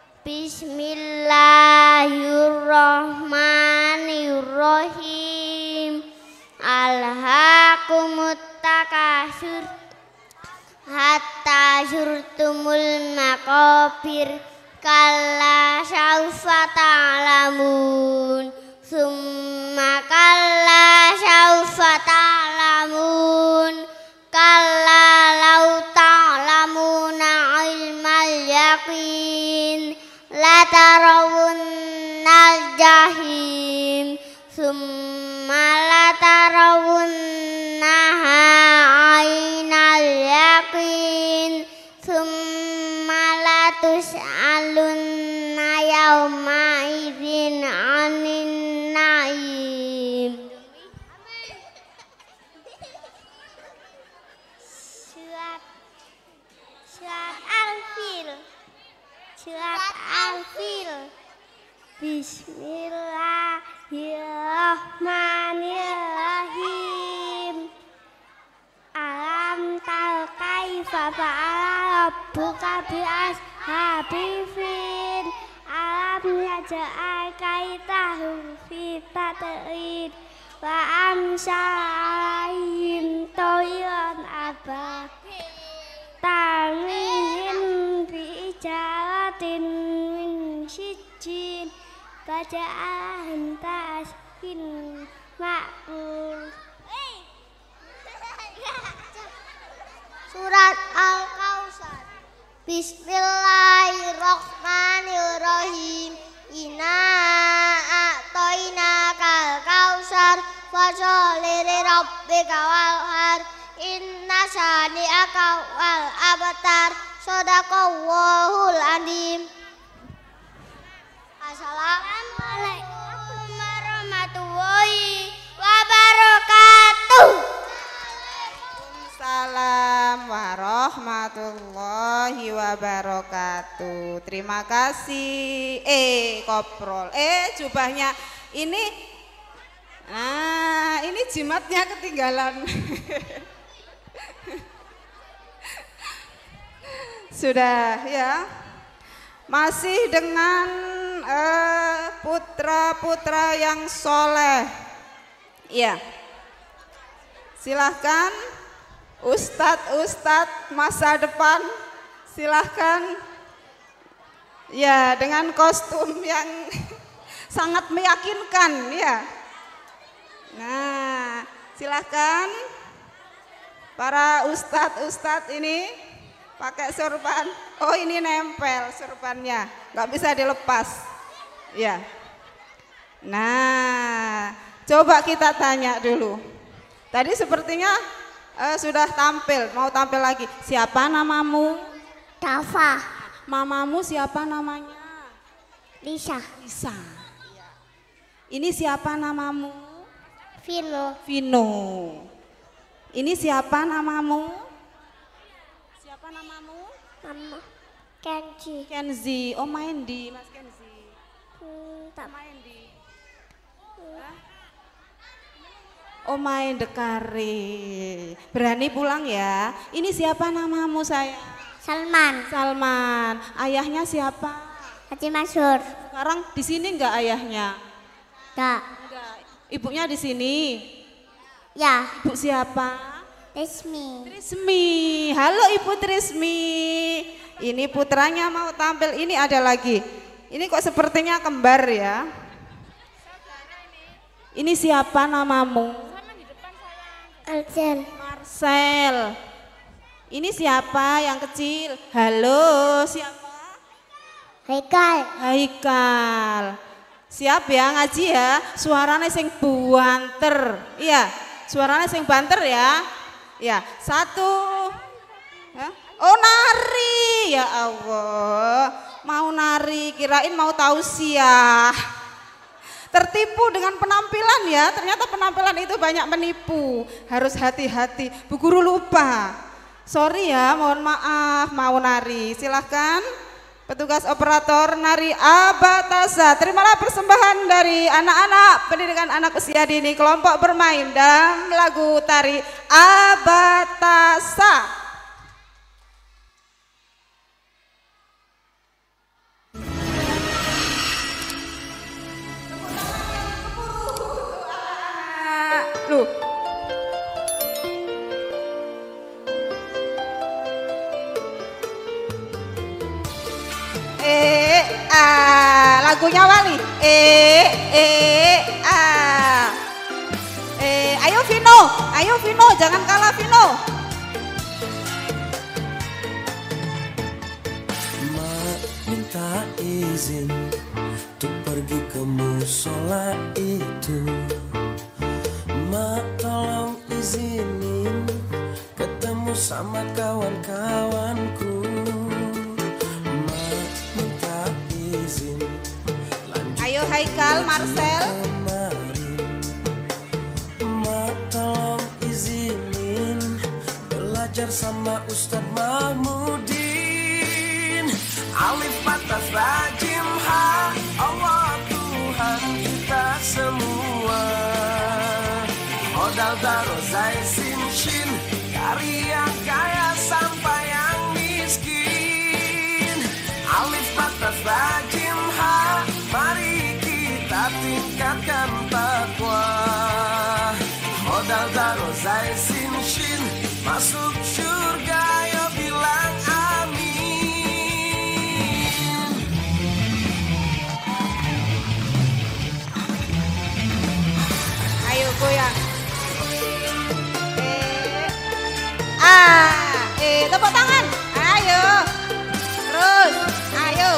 Bismillahirrahmanirrahim. Alhaakumut takatsur hatta zurtumul maqabir. kalla saufa ta'lamun summa kalla saufa ta'lamun kalla law ta'lamuna ilmal yaqin la tarawunnal jahim summa la tarawunnaha ainal yaqin summa la tus'alunna yawma idzin 'anin na'im. Surat Al-Fil. Surat Al-Fil. Bismillahirrahmanirrahim. Alam tara kaifa fa'ala rabbuka bi ashabil fil. Alam yaj'al kaidahum fi tadlil wa amsalaihim tayran ababil tarmihim bi ijaratin min sijjin kaja'alahum taskin ma'kul. Surat Al-Kautsar. Bismillahirrahmanirrahim. Inna a'tainakal kautsar fasholli li rabbika wanhar. Inna syani'aka wal abtar. Shadaqallahul azim. Assalamualaikum warahmatullahi wabarakatuh. Waalaikumsalam warahmatullahi wabarakatuh. Terima kasih. Koprol. Jubahnya ini. Nah, ini jimatnya ketinggalan. Sudah ya. Masih dengan putra-putra yang soleh. Iya. Silahkan Ustadz masa depan, silahkan. Ya, dengan kostum yang sangat meyakinkan ya. Nah, silahkan para ustadz ini pakai sorban. Oh, ini nempel sorbannya, nggak bisa dilepas. Ya. Nah, coba kita tanya dulu. Tadi sepertinya sudah tampil, mau tampil lagi. Siapa namamu? Dafa. Mamamu siapa namanya? Lisa. Lisa. Ini siapa namamu? Vino. Vino. Ini siapa namamu? Siapa namamu? Mama. Kenji. Kenzi. Oh, main di Mas Kenzi. Tak Main di. Oh, main dekare. Berani pulang ya. Ini siapa namamu sayang? Salman. Salman. Ayahnya siapa? Haji Masyur. Sekarang di sini enggak ayahnya? Enggak. Enggak. Ibunya di sini. Ya. Ibu siapa? Resmi. Trismi. Halo Ibu Trismi. Ini putranya mau tampil. Ini ada lagi. Ini kok sepertinya kembar ya. Ini siapa namamu? Aljen. Marcel. Ini siapa yang kecil? Halo, siapa? Haikal. Haikal. Siap ya ngaji ya. Suaranya sing buanter. Iya, suaranya sing banter ya. Ya, satu. Hah? Oh, nari. Ya Allah. Mau nari, kirain mau tausiah. Tertipu dengan penampilan ya, ternyata penampilan itu banyak menipu. Harus hati-hati, Bu Guru lupa. Sorry ya, mohon maaf, mau nari. Silahkan petugas operator nari Abatasa. Terimalah persembahan dari anak-anak pendidikan anak usia dini kelompok bermain dalam lagu tari Abatasa. Loh. lagunya Wali. Ayo Vino, jangan kalah Vino. Mak minta izin untuk pergi ke musola itu. Mak tolong izinin ketemu sama kawan-kawanku. Mak minta izin lanjut. Ayo Haikal, Marcel. Mak tolong izinin belajar sama Ustadz Mahmudin. Alif batas rajim ha, Allah Tuhan kita semua. Modal daro zai sin shin, dari yang kaya sampai yang miskin. Alif batas rajim ha, mari kita tingkatkan takwa. Modal daro zai sin shin, masuk surga yo bilang amin. Ayo goyang. Tepuk tangan. Ayo. Terus. Ayo.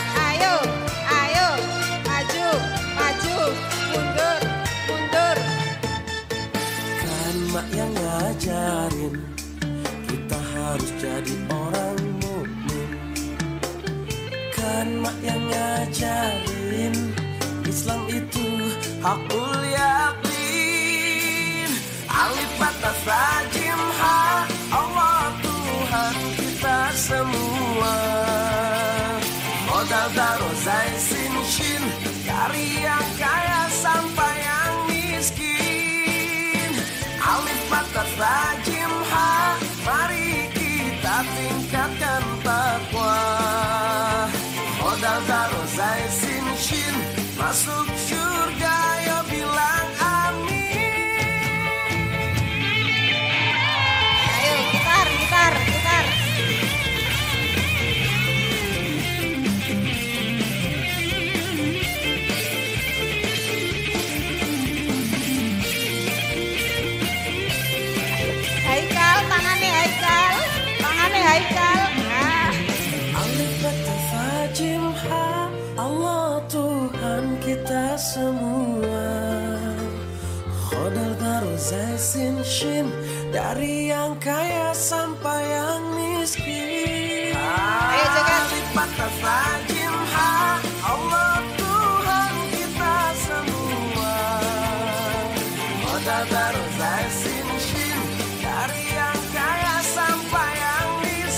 Maju. Mundur. Kan mak yang ngajarin kita harus jadi orang mukmin. Kan mak yang ngajarin Islam itu hakul yakin. Alif batas rajim ha, Allah Tuhan kita semua. Modal daro zai sin shin, dari yang kaya sampai yang miskin. Alif batas rajim ha, mari kita tingkatkan takwa. Modal daro zai sin shin, masuk surga yo bilang amin. Ayo gitar. Haikal, tangannya Haikal. Nah. Alif batas rajim ha, Allah Tuhan kita semua. Khodal daro zai sin shin, dari yang kaya sampai yang miskin. Ayo joget. Alif batas rajim ha, Allah Tuhan kita semua. Khodal daro zai sin shin, dari yang kaya sampai yang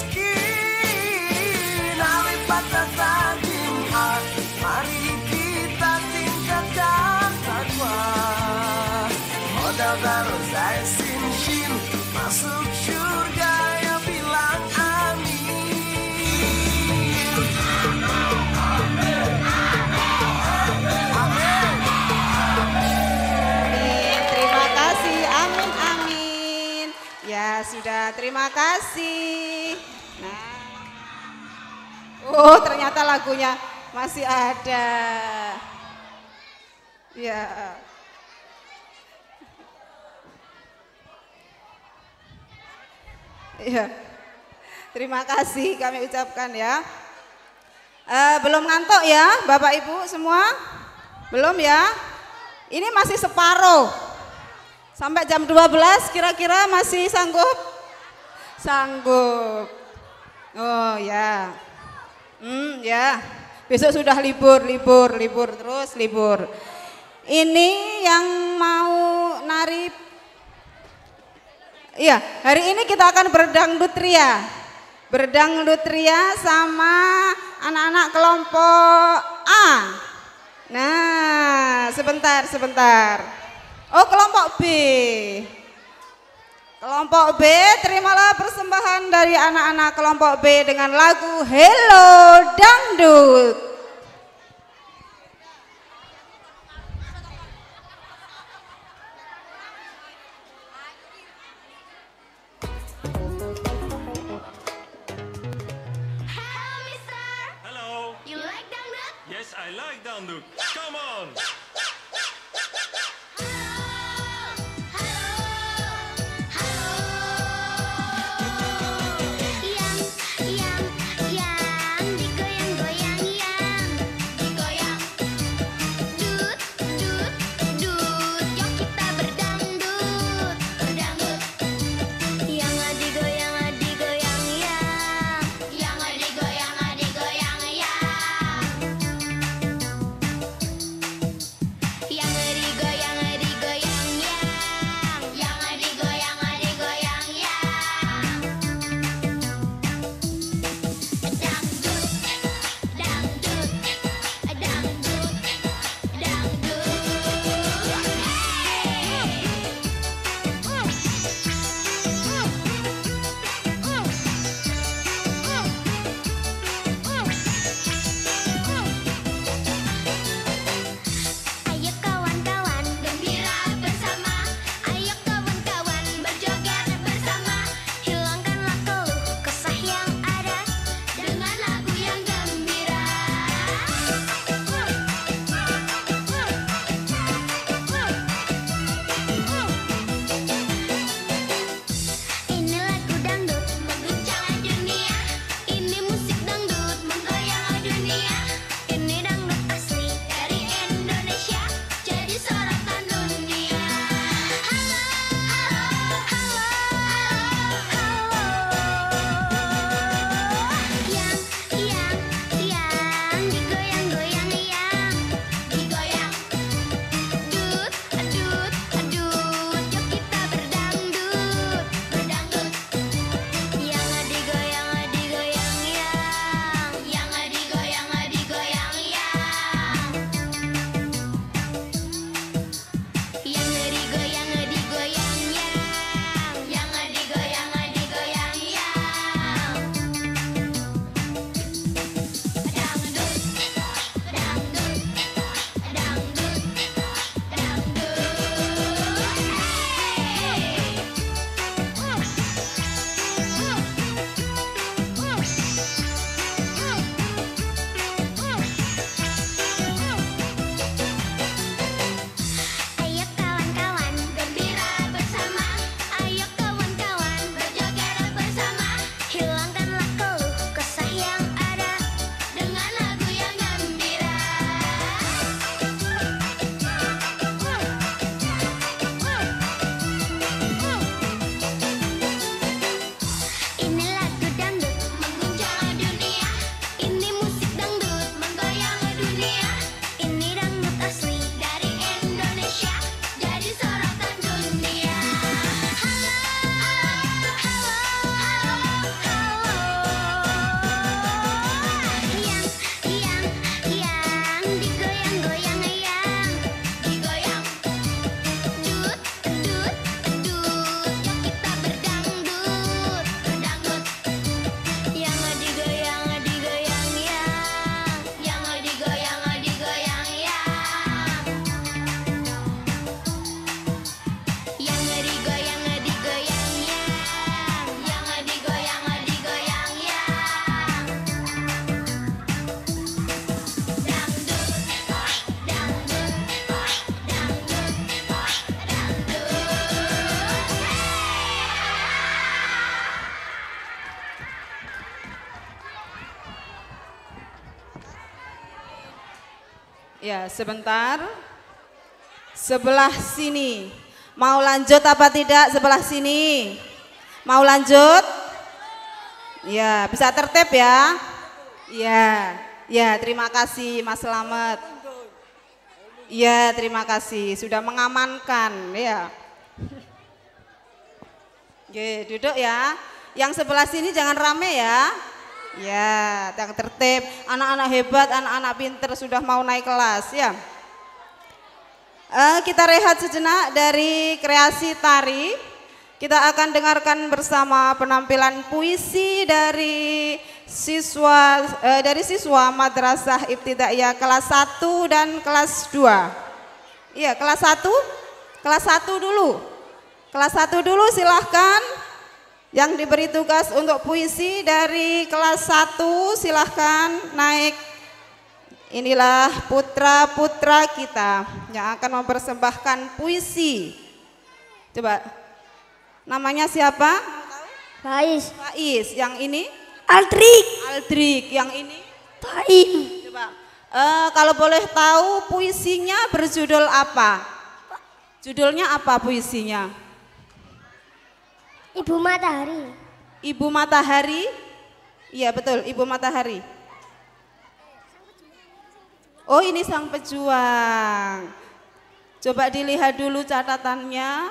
miskin. Alif batas rajim ha, mari kita tingkatkan takwa. Modal daro zai sin shin, masuk surga ya bilang amin. Terima kasih, amin. Ya sudah, terima kasih. Nah, oh ternyata lagunya masih ada. Ya. Ya, terima kasih kami ucapkan ya. Belum ngantuk ya Bapak Ibu semua? Belum ya? Ini masih separuh. Sampai jam 12 kira-kira masih sanggup? Sanggup. Oh ya. Ya. Besok sudah libur terus libur. Ini yang mau nari. Iya, hari ini kita akan berdangdut ria. Berdangdut ria sama anak-anak kelompok A. Nah, sebentar. Oh, kelompok B. Kelompok B, terimalah persembahan dari anak-anak kelompok B dengan lagu Hello Dangdut. You like dangdut? Yes, I like dangdut. Come on. Ya, sebentar. Sebelah sini. Mau lanjut apa tidak sebelah sini? Mau lanjut? Ya, bisa tertib ya. Ya, ya, terima kasih Mas Slamet. Ya, terima kasih sudah mengamankan ya. Oke, duduk ya. Yang sebelah sini jangan rame ya. Ya, yang tertib, anak-anak hebat, anak-anak pinter sudah mau naik kelas ya. Kita rehat sejenak dari kreasi tari. Kita akan dengarkan bersama penampilan puisi dari siswa Madrasah Ibtidaiyah kelas 1 dan kelas 2. Iya, kelas 1? Kelas 1 dulu. Kelas 1 dulu silahkan. Yang diberi tugas untuk puisi dari kelas 1 silahkan naik Inilah putra-putra kita yang akan mempersembahkan puisi. Coba, namanya siapa? Faiz. Faiz. Yang ini? Aldrik. Aldrik. Yang ini? Baim. Coba, kalau boleh tahu puisinya berjudul apa? Judulnya apa puisinya? Ibu Matahari. Ibu Matahari? Iya betul, Ibu Matahari. Oh ini Sang Pejuang. Coba dilihat dulu catatannya.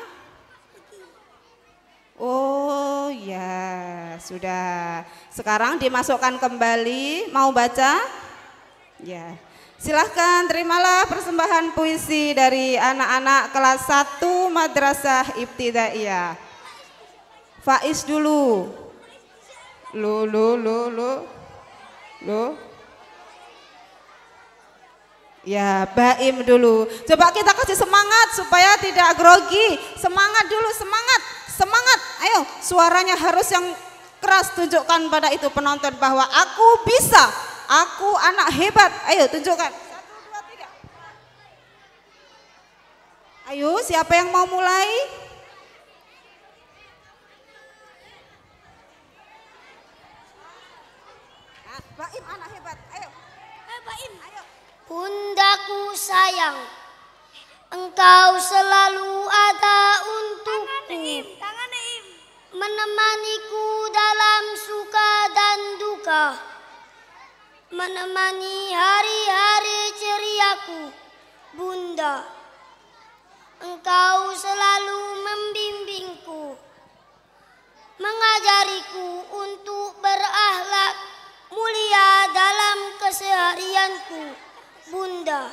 Oh ya sudah. Sekarang dimasukkan kembali. Mau baca? Ya. Silahkan terimalah persembahan puisi dari anak-anak kelas 1 Madrasah Ibtidaiyah. Faiz dulu. Lo. Ya, Baim dulu. Coba kita kasih semangat supaya tidak grogi. Semangat dulu, semangat. Semangat. Ayo, suaranya harus yang keras, tunjukkan pada itu penonton bahwa aku bisa. Aku anak hebat. Ayo tunjukkan. 1, 2, 3. Ayo, siapa yang mau mulai? Baim anak hebat. Ayo. Baim, ayo. Bundaku sayang, engkau selalu ada untukku, menemaniku dalam suka dan duka, menemani hari-hari ceriaku. Bunda, engkau selalu membimbingku, mengajariku untuk berakhlak mulia dalam keseharianku. Bunda,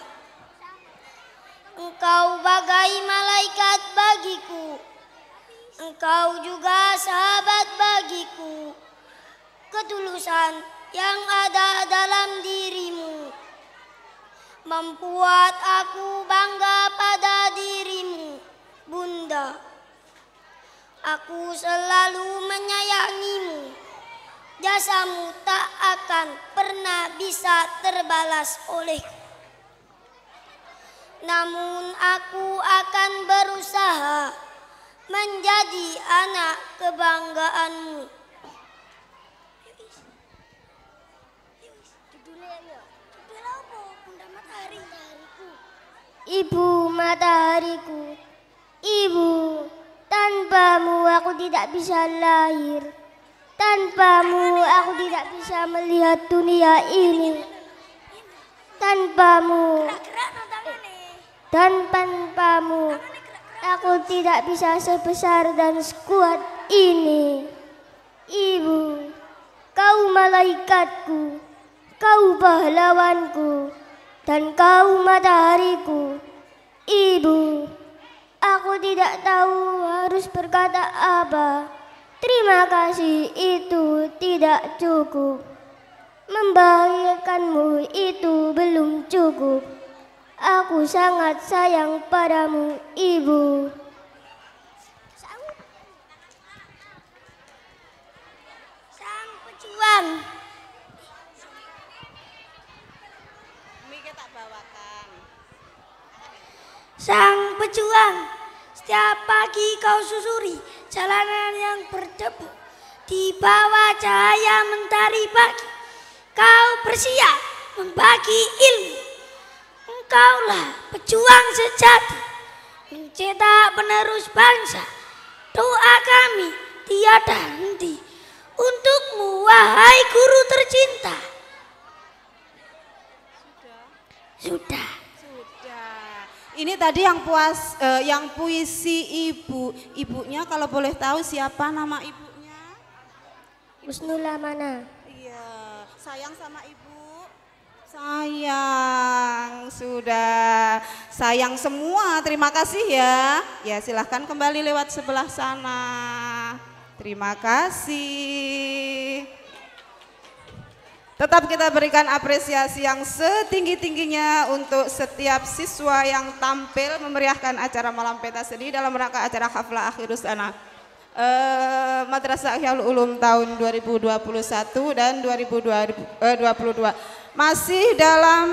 engkau bagai malaikat bagiku, engkau juga sahabat bagiku. Ketulusan yang ada dalam dirimu membuat aku bangga pada dirimu. Bunda, aku selalu menyayangimu. Jasamu tak akan pernah bisa terbalas olehku. Namun aku akan berusaha menjadi anak kebanggaanmu. Ibu matahariku, ibu, tanpamu aku tidak bisa lahir. Tanpamu aku tidak bisa melihat dunia ini. Tanpamu dan tanpamu aku tidak bisa sebesar dan sekuat ini. Ibu, kau malaikatku, kau pahlawanku, dan kau matahariku. Ibu, aku tidak tahu harus berkata apa. Terima kasih itu tidak cukup. Membahagiakanmu itu belum cukup. Aku sangat sayang padamu, Ibu. Sang pejuang. Sang pejuang, setiap pagi kau susuri jalanan yang berdebu. Di bawah cahaya mentari pagi, kau bersiap membagi ilmu. Engkaulah pejuang sejati, mencetak penerus bangsa. Doa kami tiada henti untukmu, wahai guru tercinta. Sudah. Ini tadi yang puisi ibu. Ibunya kalau boleh tahu siapa nama ibunya? Husnul Mana. Iya, sayang sama ibu. Sayang, sudah. Sayang semua, terima kasih ya. Ya silahkan kembali lewat sebelah sana. Terima kasih. Tetap kita berikan apresiasi yang setinggi-tingginya untuk setiap siswa yang tampil memeriahkan acara malam pentas seni dalam rangka acara haflah akhirus anak Madrasah Ihyaul Ulum tahun 2021 dan 2022. masih dalam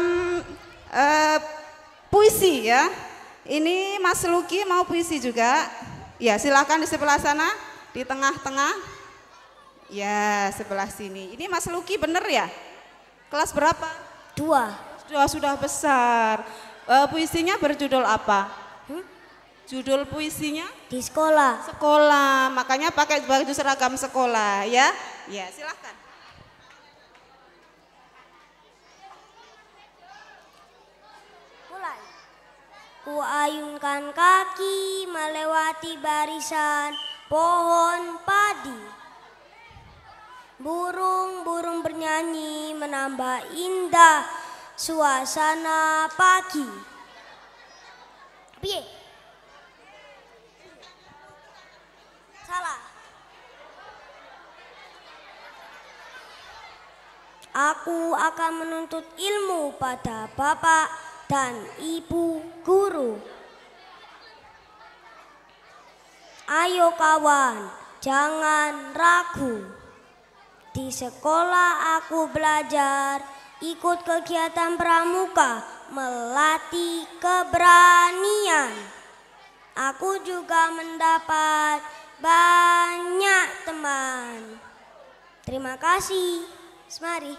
puisi ya. Ini Mas Luki mau puisi juga. Ya, silakan di sebelah sana, di tengah-tengah. Ya, sebelah sini. Ini Mas Luki bener ya? Kelas berapa? 2. Sudah besar. Puisinya berjudul apa? Judul puisinya? Di sekolah. Sekolah, makanya pakai baju seragam sekolah ya. Ya, silakan. Mulai. Kuayunkan kaki melewati barisan pohon padi. Burung-burung bernyanyi menambah indah suasana pagi. Piye? Salah. Aku akan menuntut ilmu pada bapak dan ibu guru. Ayo kawan, jangan ragu. Di sekolah aku belajar, ikut kegiatan pramuka, melatih keberanian. Aku juga mendapat banyak teman. Terima kasih. Semari.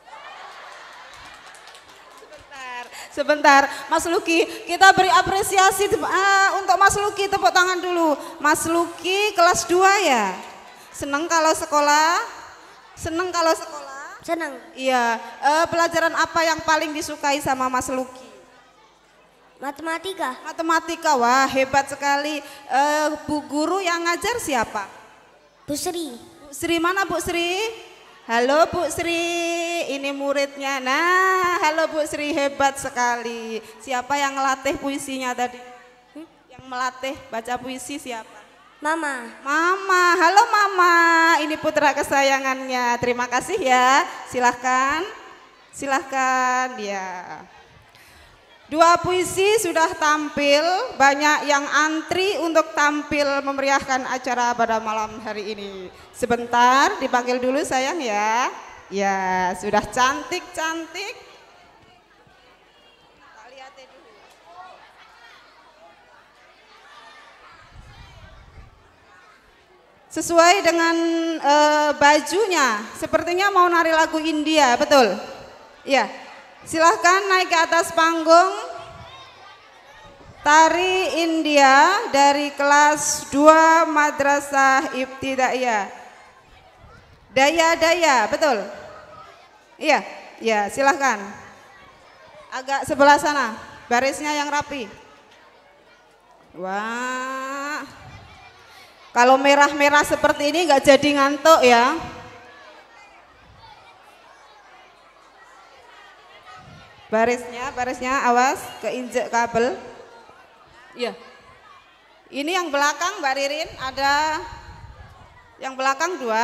Sebentar, Mas Luki, kita beri apresiasi untuk Mas Luki, tepuk tangan dulu. Mas Luki kelas 2 ya? Seneng kalau sekolah? Seneng kalau sekolah? Senang. Iya, pelajaran apa yang paling disukai sama Mas Luki? Matematika. Matematika, wah hebat sekali. Bu guru yang ngajar siapa? Bu Sri. Bu Sri mana Bu Sri? Halo Bu Sri, ini muridnya. Nah, halo Bu Sri, hebat sekali. Siapa yang ngelatih puisinya tadi? Yang melatih baca puisi siapa? Mama. Mama, halo Mama, ini putra kesayangannya. Terima kasih ya, silahkan. Silahkan, ya. 2 puisi sudah tampil, banyak yang antri untuk tampil memeriahkan acara pada malam hari ini. Sebentar, dipanggil dulu sayang ya. Ya, sudah cantik-cantik. Sesuai dengan bajunya, sepertinya mau nari lagu India, betul? Iya. Silahkan naik ke atas panggung. Tari India dari kelas 2 Madrasah Ibtidaiyah. Daya-daya, betul? Iya, ya silahkan. Agak sebelah sana, barisnya yang rapi. Wah, kalau merah-merah seperti ini nggak jadi ngantuk ya. Barisnya awas keinjek kabel. Iya. Ini yang belakang Mbak Ririn, ada yang belakang 2.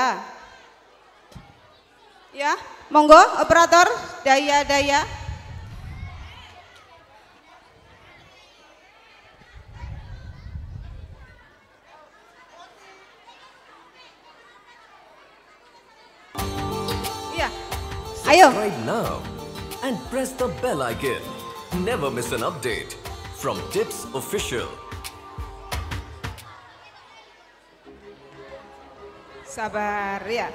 Ya, monggo operator daya-daya. Iya. Ayo. Subscribe now and press the bell icon. Never miss an update from Tips Official. Sabar ya.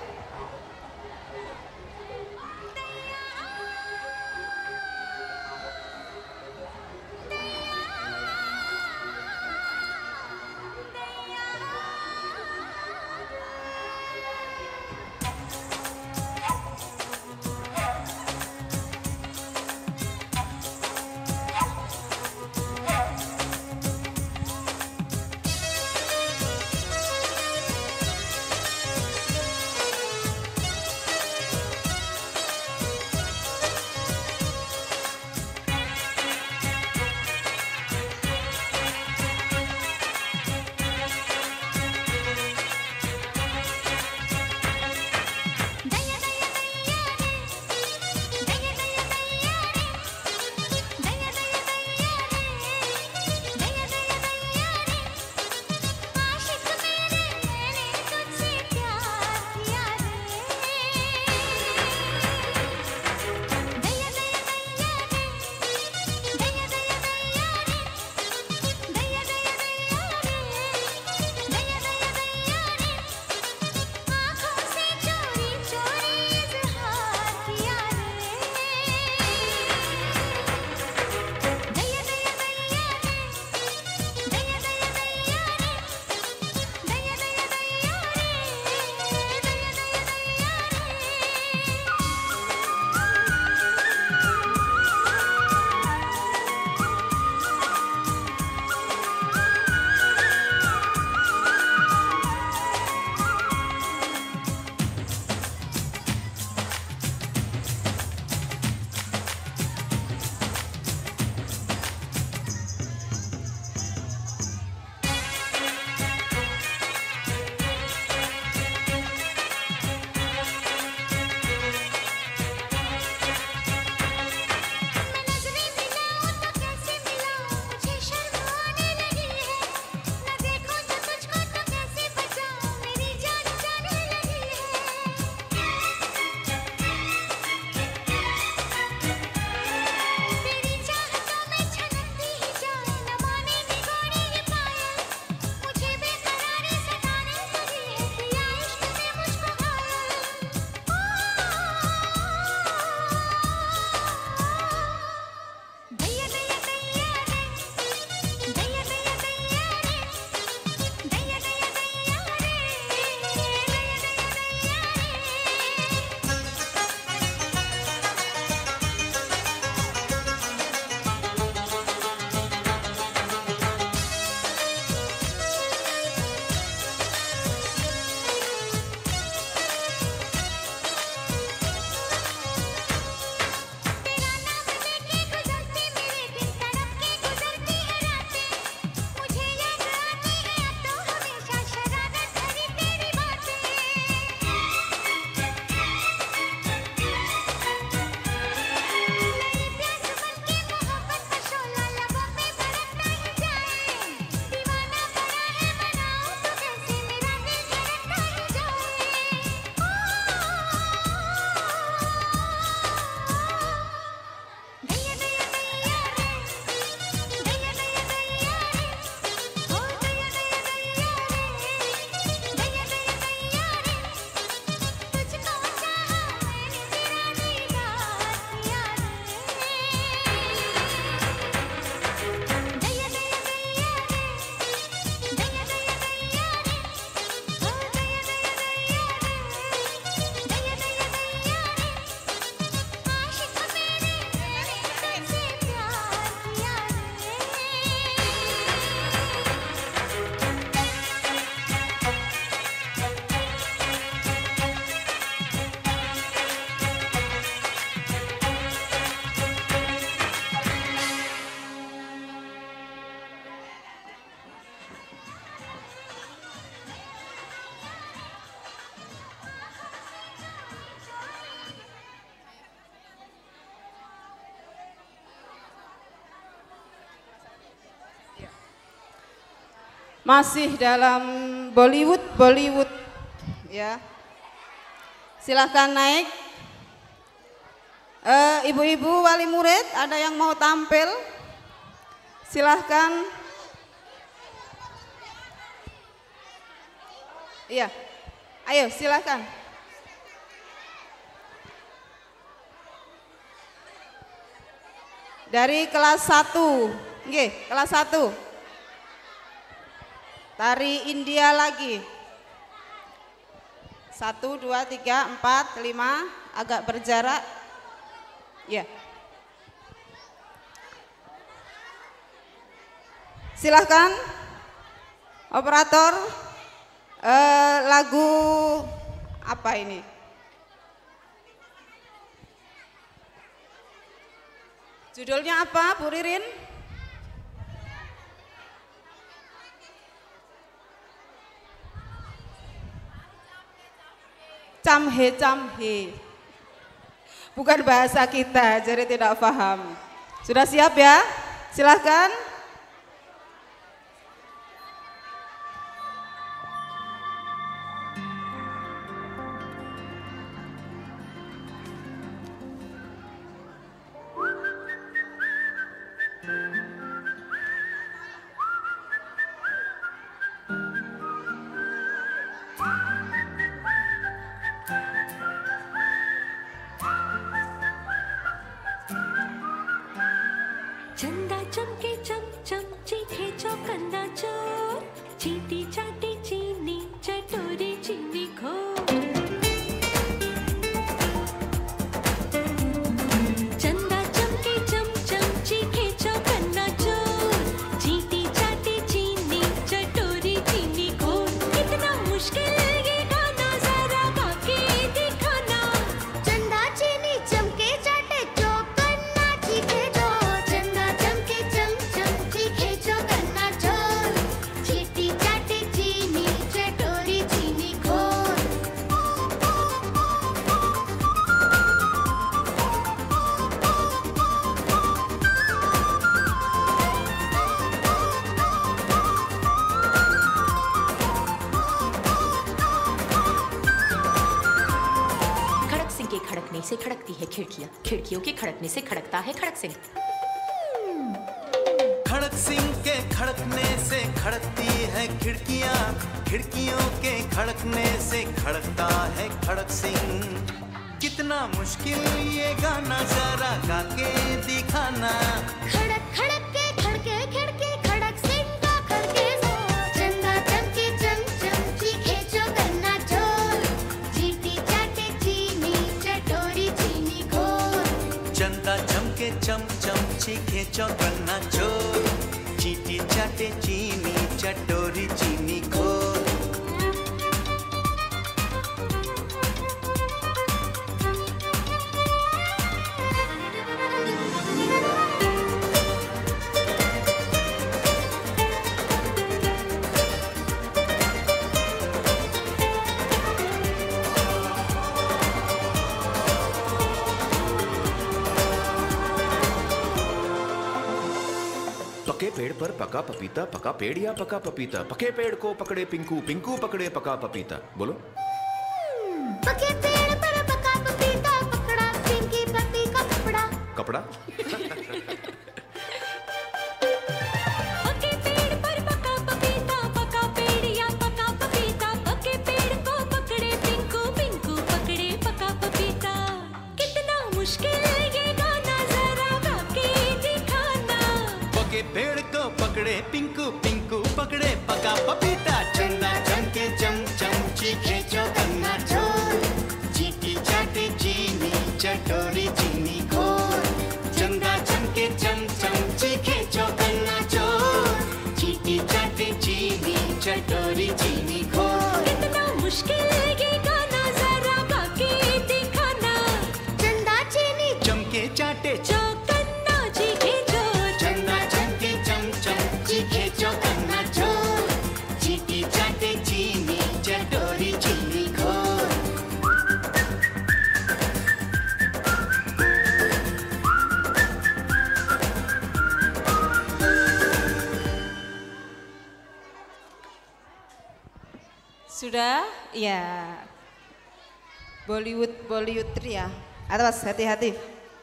Masih dalam Bollywood ya. Silahkan naik. Ibu-ibu wali murid ada yang mau tampil? Silahkan. Iya, ayo silahkan. Dari kelas 1, kelas 1. Tari India lagi. 1, 2, 3, 4, 5, agak berjarak. Ya. Silahkan, operator, lagu apa ini? Judulnya apa, Bu Ririn? Camhe camhe. Bukan bahasa kita, jadi tidak paham. Sudah siap ya? Silahkan. चंदा चमके चम चम चीखे चौकन्ना चोर चीटी चाटी चीनी चटोरी चीनी खो चंदा चमके चम चम चीखे चौकन्ना चोर चीटी चाटी चीनी चटोरी चीनी खो कितना मुश्किल ये गाना जरा गा के दिखाना चंदा चीनी चमके चाटे चौकन्ना चीखे चोर चंदा चमके चम चम चीखे चौकन्ना चोर चीटी चाटे चीनी चटोरी चीनी खोर खड़क सिंह के खड़कने से खड़कती है खिड़कियां, खिड़कियों के खड़कने से खड़कता है खड़क सिंह। खड़क सिंह के खड़कने से खड़कती है खिड़कियां, खिड़कियों के खड़कने से खड़कता है खड़क सिंह। कितना मुश्किल ये गाना जरा गा के दिखाना खड़क खड़क के खड़के खिड़की खड़क सिंह का खड़के चंदा चमके चम चम चीखे चौकन्ना चोर चीटी चाटे चीनी चटोरी चीनी खोर चंदा चमके चम चम चीखे चौकन्ना चोर चीटी चाटे चीनी चटोरी चीनी खोर। पके पेड़ पर पका पपीता, पका पेड़ या पका पपीता, पके पेड़ को पकड़े पिंकू, पिंकू पकड़े पका पपीता। बोलो। पके पेड़ पर पका पपीता पकड़ा पिंकी पपी का कपड़ा कपड़ा। पके पेड़ पर पका पपीता पका पेड़ या पका पपीता पके पेड़ को पकड़े पिंकू, पिंकू पकड़े पका पपीता कितना मुश्किल ये गाना जरा गा के दिखाना पके पेड़ को पकड़े पिंकू, पिंकू पकड़े पका पपीता चंदा चमके चम चम चीखे चौकन्ना चोर चीटी चाटे चीनी चटोरी चीनी खोर चंदा चमके चम चम चीखे चौकन्ना चोर चीटी चाटे चीनी चटोरी चीनी खोर कितना मुश्किल ये गाना जरा गा के दिखाना चंदा चीनी चमके चाटे चौकन्ना चीखे चोर चंदा चमके चम चम चीखे चौकन्ना चोर चीटी चाटे चीनी चटोरी चीनी खोर। Sudah? Iya. Bollywood ya. Atas, hati-hati.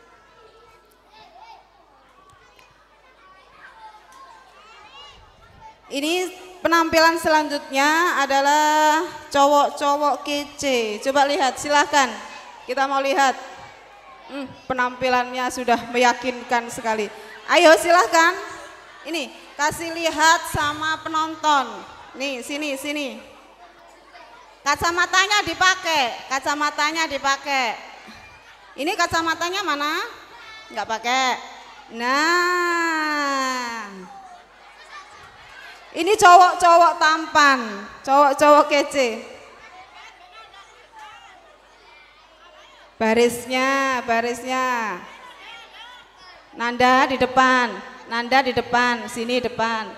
Ini penampilan selanjutnya adalah cowok-cowok kece. Coba lihat, silahkan. Kita mau lihat. Penampilannya sudah meyakinkan sekali. Ayo silahkan. Ini, kasih lihat sama penonton. Nih, sini. Kacamatanya dipakai. Ini kacamatanya mana? Nggak pakai. Nah. Ini cowok-cowok tampan, cowok-cowok kece. Barisnya. Nanda di depan, sini depan.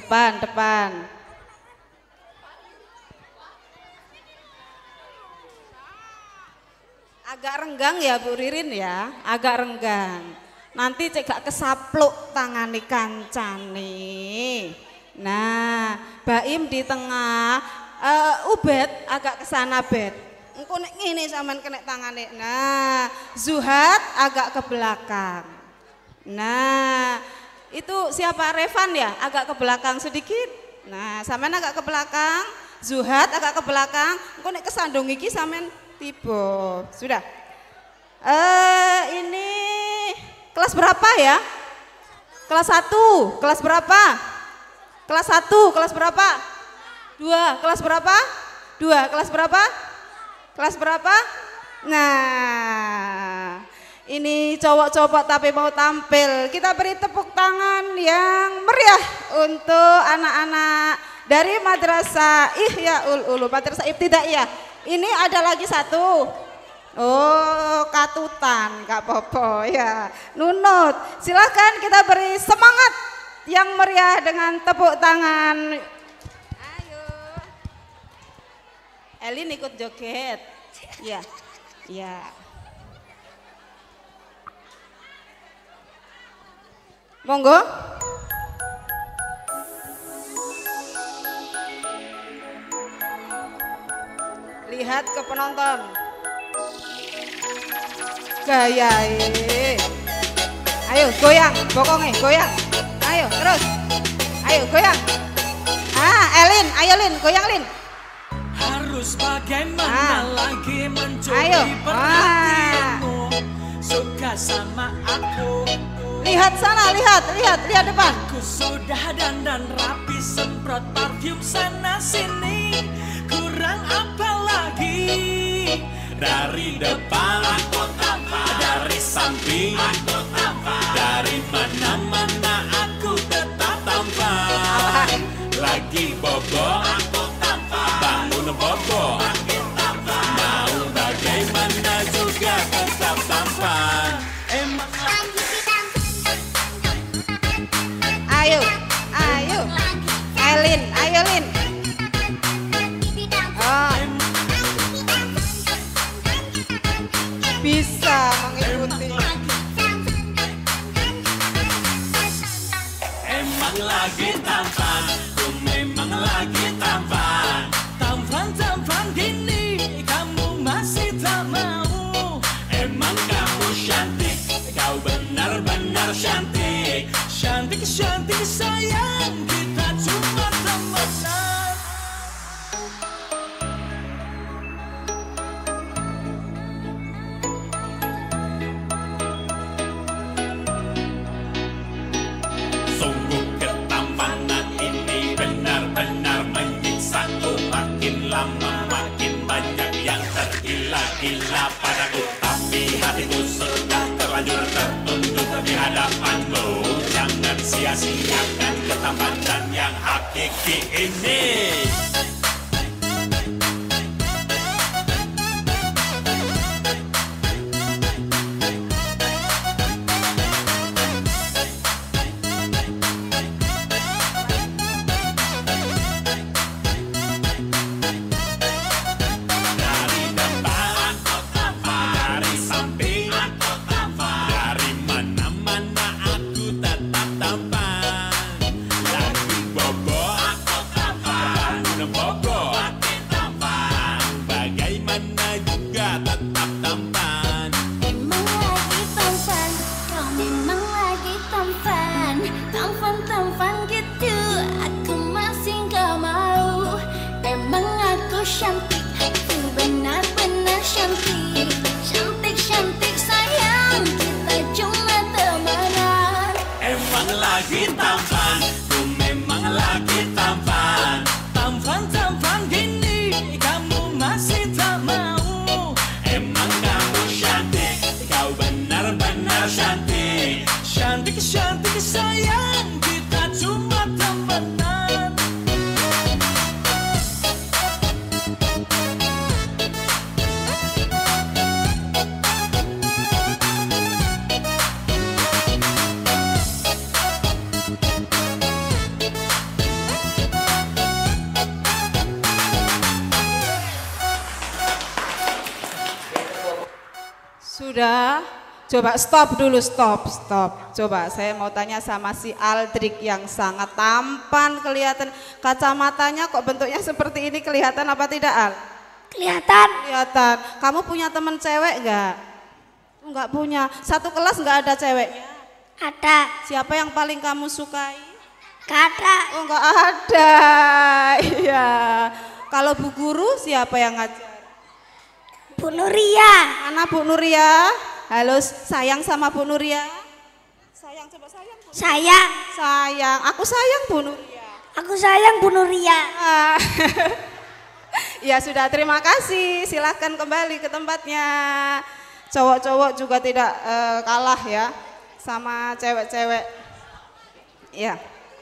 Agak renggang ya Bu Ririn ya, agak renggang. Nanti cek gak kesapluk tangani kancane. Nah, Baim di tengah, Ubed agak kesana Bet. Engko nek ngene sampean kena tangane. Nah, Zuhad agak ke belakang. Nah, itu siapa? Revan ya, agak ke belakang sedikit. Nah, sampean agak ke belakang, Zuhad agak ke belakang. Engko nek kesandung iki sampean tiba. Sudah. Ini kelas berapa ya? Kelas 1. Kelas berapa? Kelas 1. Kelas berapa? 2. Kelas berapa? 2. Kelas berapa? Kelas berapa? Nah, ini cowok-cowok tapi mau tampil. Kita beri tepuk tangan yang meriah untuk anak-anak dari Madrasah Ihyaul Ulum, Madrasah Ibtidaiyah. Ini ada lagi satu. Oh, Katutan, Kak Popo ya. Nunut, silahkan kita beri semangat yang meriah dengan tepuk tangan. Ayo. Elin ikut joget. Ya. Monggo. Lihat ke penonton. Gaya. Ayo goyang, bokongnya goyang. Ayo terus. Ayo goyang. Elin, ayo Lin, goyang Lin. Harus bagaimana lagi mencuri Ayo. perhatianmu. Suka sama aku. Lihat sana, lihat depan. Aku sudah dandan rapi, semprot parfum sana sini. Kurang apa lagi? Dari depan aku tampak, dari samping aku tampak, dari mana-mana aku tetap tampak. Lagi bobo aku tampak, bangun bobo makin tampak. Mau bagaimana juga tetap tampak. Ayo. Elin, ayo Lin. Bisa mengikuti. Emang lagi tampan, ku memang lagi tampan. Tampan gini, kamu masih tak mau. Emang kamu cantik, kau benar-benar cantik. Cantik sayang, kita cuma temenan. Sungguh ketampanan ini benar-benar menyiksaku. Makin lama makin banyak yang tergila-gila padaku. Tapi hatiku sudah terlanjur tertunduk di hadapanmu. Jangan sia-siakan ketampanan yang hakiki ini. tampan gitu aku masih gak mau. Memang aku cantik, aku benar-benar cantik. Cantik-cantik sayang, kita cuma temenan. Emang lagi tampan, ku memang lagi tampan. Tampan-tampan gini, kamu masih tak mau. Emang kamu cantik, kau benar-benar cantik. Cantik-cantik sayang, kita cuma temenan. Sudah, coba stop dulu, stop. Coba saya mau tanya sama si Aldrik yang sangat tampan kelihatan. Kacamatanya kok bentuknya seperti ini, kelihatan apa tidak, Al? Kelihatan. Kelihatan. Kamu punya teman cewek enggak? Enggak punya. Satu kelas enggak ada ceweknya? Ada. Siapa yang paling kamu sukai? Gak ada. Oh enggak ada. Iya. Kalau Bu Guru siapa yang ngajar? Bu Nuria. Mana Bu Nuria? Halo, sayang sama Bu Nuria. Sayang, coba sayang. Bu. Sayang. Sayang, aku sayang Bu Nuria. Aku sayang Bu Nuria. Ah. Ya sudah, terima kasih. Silahkan kembali ke tempatnya. Cowok-cowok juga tidak kalah ya sama cewek-cewek. Ya.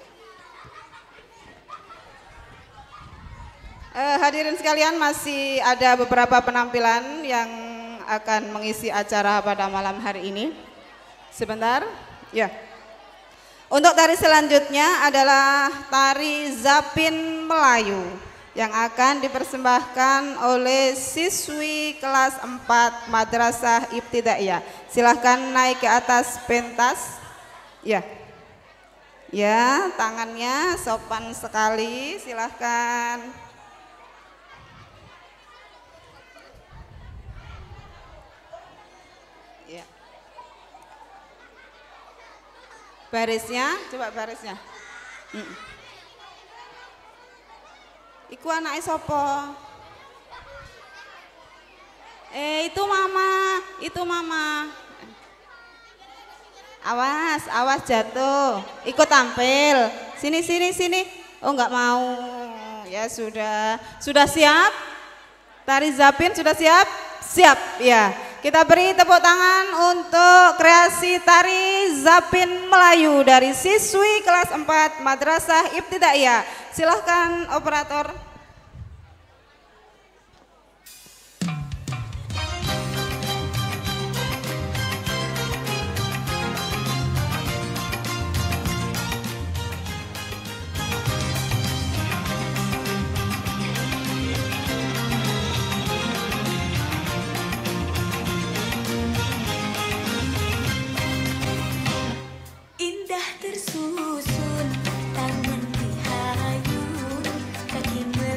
Hadirin sekalian, masih ada beberapa penampilan yang akan mengisi acara pada malam hari ini. Sebentar, ya. Untuk tari selanjutnya adalah tari Zapin Melayu yang akan dipersembahkan oleh siswi kelas 4 Madrasah Ibtidaiyah. Silahkan naik ke atas pentas. Ya. Ya, tangannya sopan sekali, silahkan. Barisnya, coba barisnya. Iku anaknya sopo? Itu mama. Awas jatuh. Ikut tampil. Sini. Oh enggak mau. Ya sudah. Sudah siap? Tari Zapin sudah siap? Siap, ya. Kita beri tepuk tangan untuk kreasi tari Zapin Melayu dari siswi kelas 4 Madrasah Ibtidaiyah. Silahkan operator. Indah tersusun, tangan dihayun, kaki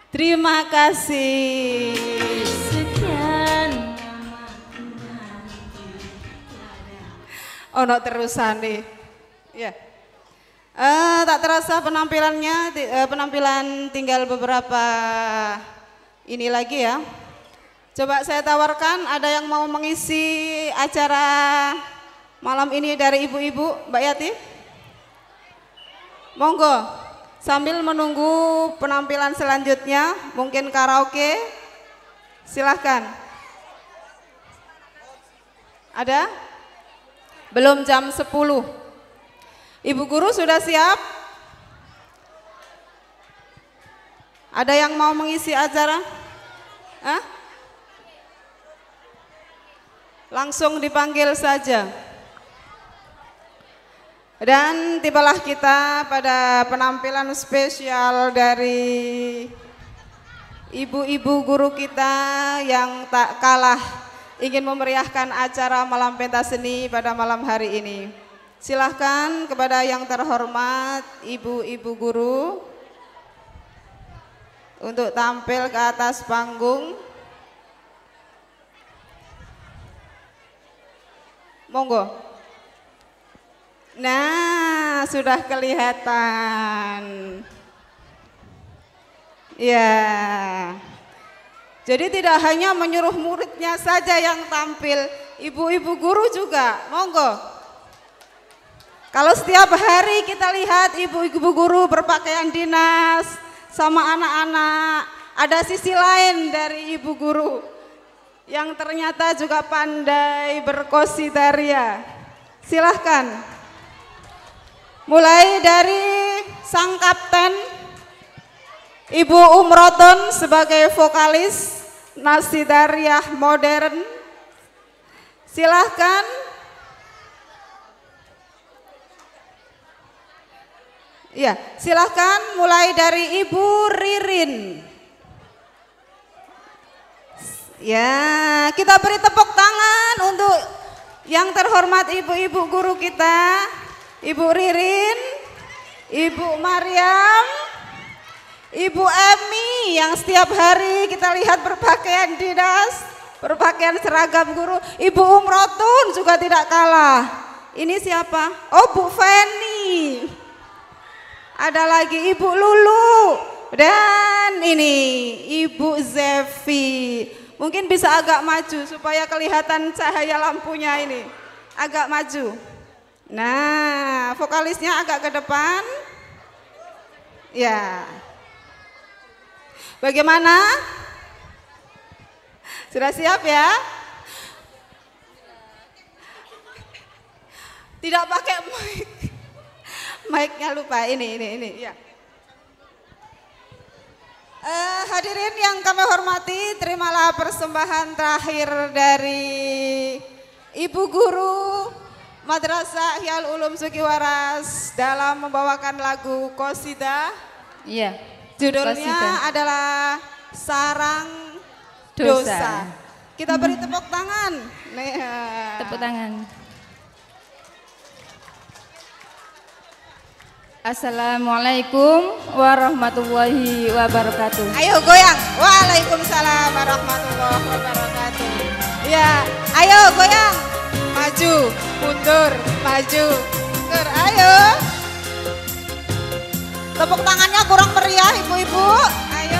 Terima kasih. Sekian. Ono terusan nih. Ya. Tak terasa penampilannya, penampilan tinggal beberapa ini lagi ya. Coba saya tawarkan, ada yang mau mengisi acara malam ini dari ibu-ibu, Mbak Yati? Monggo. Sambil menunggu penampilan selanjutnya, mungkin karaoke, silahkan. Ada? Belum jam 10. Ibu guru sudah siap? Ada yang mau mengisi acara? Hah? Langsung dipanggil saja. Dan tibalah kita pada penampilan spesial dari ibu-ibu guru kita yang tak kalah ingin memeriahkan acara malam pentas seni pada malam hari ini. Silahkan kepada yang terhormat ibu-ibu guru untuk tampil ke atas panggung. Monggo. Nah, sudah kelihatan. Ya. Jadi tidak hanya menyuruh muridnya saja yang tampil, ibu-ibu guru juga. Monggo. Kalau setiap hari kita lihat ibu-ibu guru berpakaian dinas sama anak-anak, ada sisi lain dari ibu guru yang ternyata juga pandai berkosidaria. Silahkan. Mulai dari sang kapten, Ibu Umroton sebagai vokalis Nasidariah modern. Silahkan. Ya, silahkan mulai dari Ibu Ririn. Ya, kita beri tepuk tangan untuk yang terhormat ibu-ibu guru kita. Ibu Ririn, Ibu Mariam, Ibu Emi yang setiap hari kita lihat berpakaian dinas, berpakaian seragam guru. Ibu Umrotun juga tidak kalah. Ini siapa? Oh, Bu Feni. Ada lagi Ibu Lulu dan ini Ibu Zevi. Mungkin bisa agak maju supaya kelihatan cahaya lampunya ini. Agak maju. Nah, vokalisnya agak ke depan. Ya. Bagaimana? Sudah siap ya? Tidak pakai mic. Mic-nya lupa. Ini ya. Hadirin yang kami hormati, terimalah persembahan terakhir dari Ibu Guru Madrasah Ihya'ul Ulum Sukiwaras dalam membawakan lagu Qasidah. Iya. Judulnya Qasidah adalah Sarang Dosa. Kita beri tepuk tangan. Tepuk tangan. Assalamualaikum warahmatullahi wabarakatuh. Ayo goyang. Waalaikumsalam warahmatullahi wabarakatuh. Ya, ayo goyang. Maju, mundur, maju, mundur. Ayo. Tepuk tangannya kurang meriah ibu-ibu. Ayo.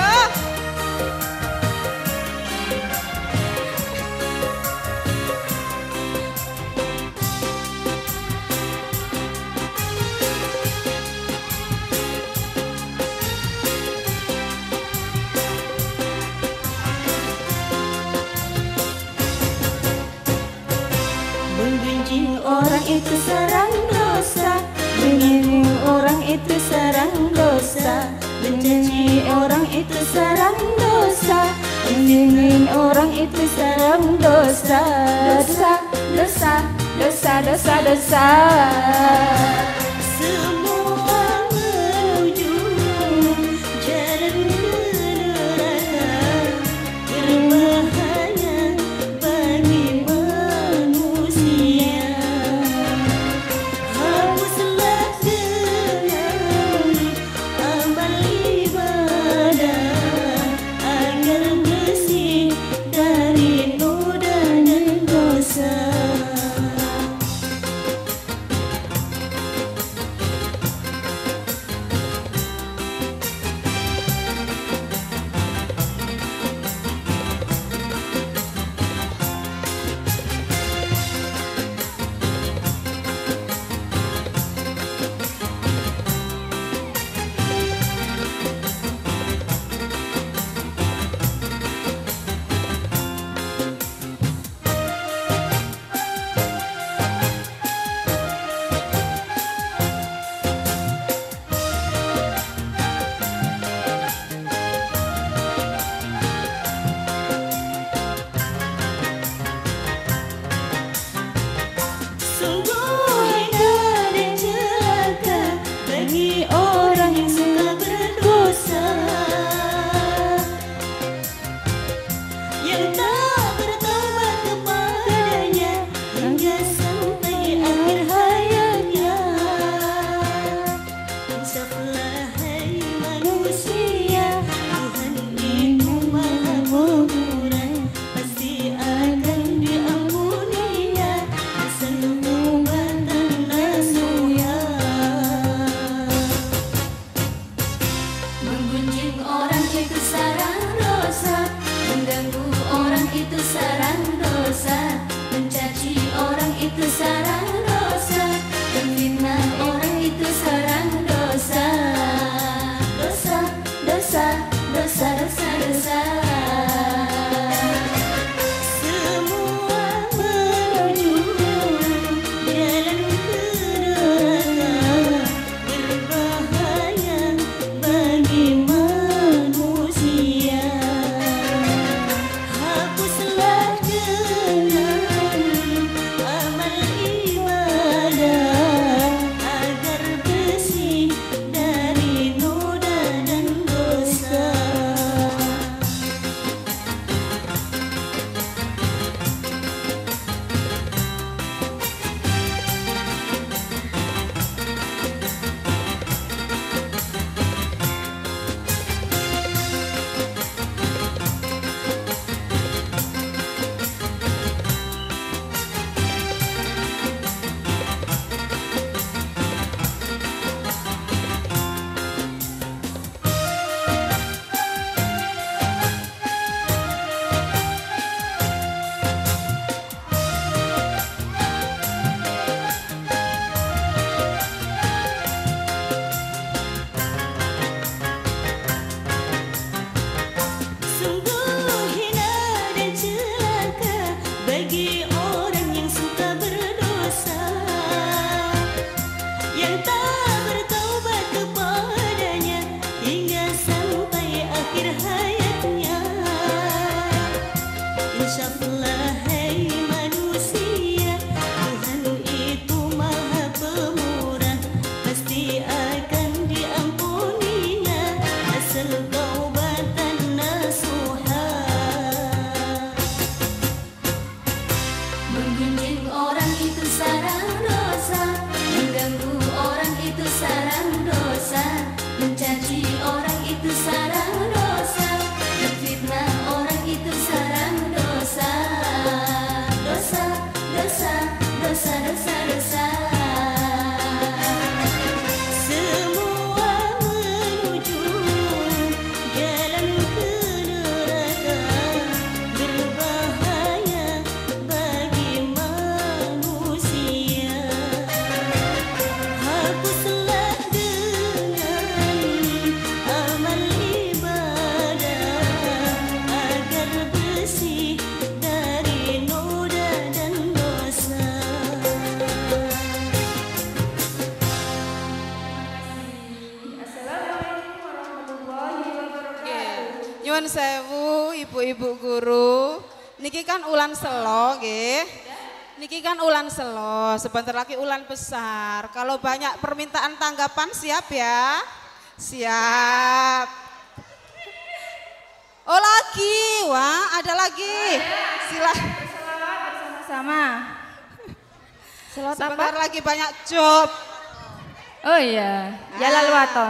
Membenci orang itu sarang dosa, menyentuh orang itu sarang dosa, mencaci orang itu sarang dosa, menyentuh orang itu sarang dosa, dosa, dosa, dosa, dosa, dosa. Semua menuju jalan neraka, berbahaya bagi manusia. Hapuslah dengan amal ibadah Nyuwun sewu ibu-ibu guru. Niki kan ulan selo nggih. Niki kan ulan selo, sebentar lagi ulan besar. Kalau banyak permintaan tanggapan siap ya? Siap. Oh lagi, wah ada lagi. Silahkan. Bersama-sama. Selot Sebentar apa? lagi banyak job. Oh iya, Yalal Waton.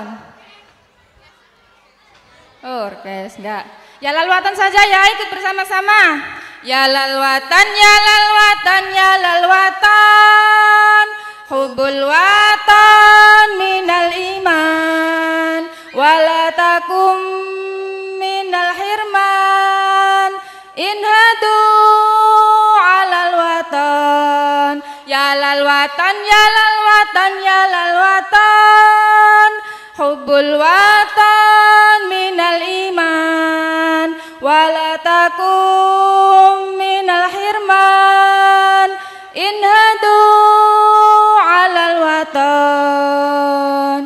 Oh, orkes enggak. Yalal Waton saja ya, ikut bersama-sama. Yalal Watan, Yalal Watan, Yalal Watan. Hubbul watan minal iman, wala takum minal hirman. Inhadu alal watan, Yalal Watan, Yalal Watan, Yalal Watan. Hubbul watan minal iman, wala takum minal hirman. Inhadu alal watan.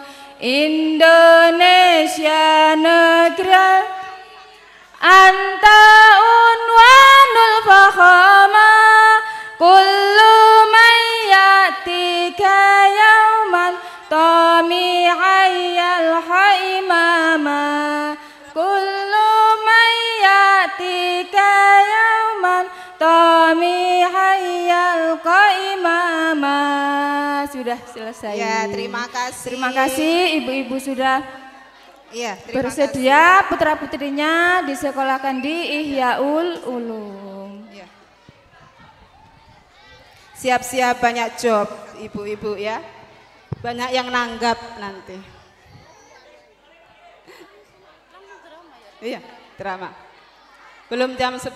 Indonesia negeri anta unwanul fakhama, kullu mayyatika yauman tami'ayyal haimama, kullu mayyatika yauman tami'ayyal qaimama. Sudah selesai. Ya, terima kasih. Terima kasih ibu-ibu sudah Iya, terima bersedia putra-putrinya disekolahkan di Ihyaul Ulum. Iya. Siap-siap banyak job ibu-ibu ya. Banyak yang nanggap nanti. Iya, drama. Belum jam 10.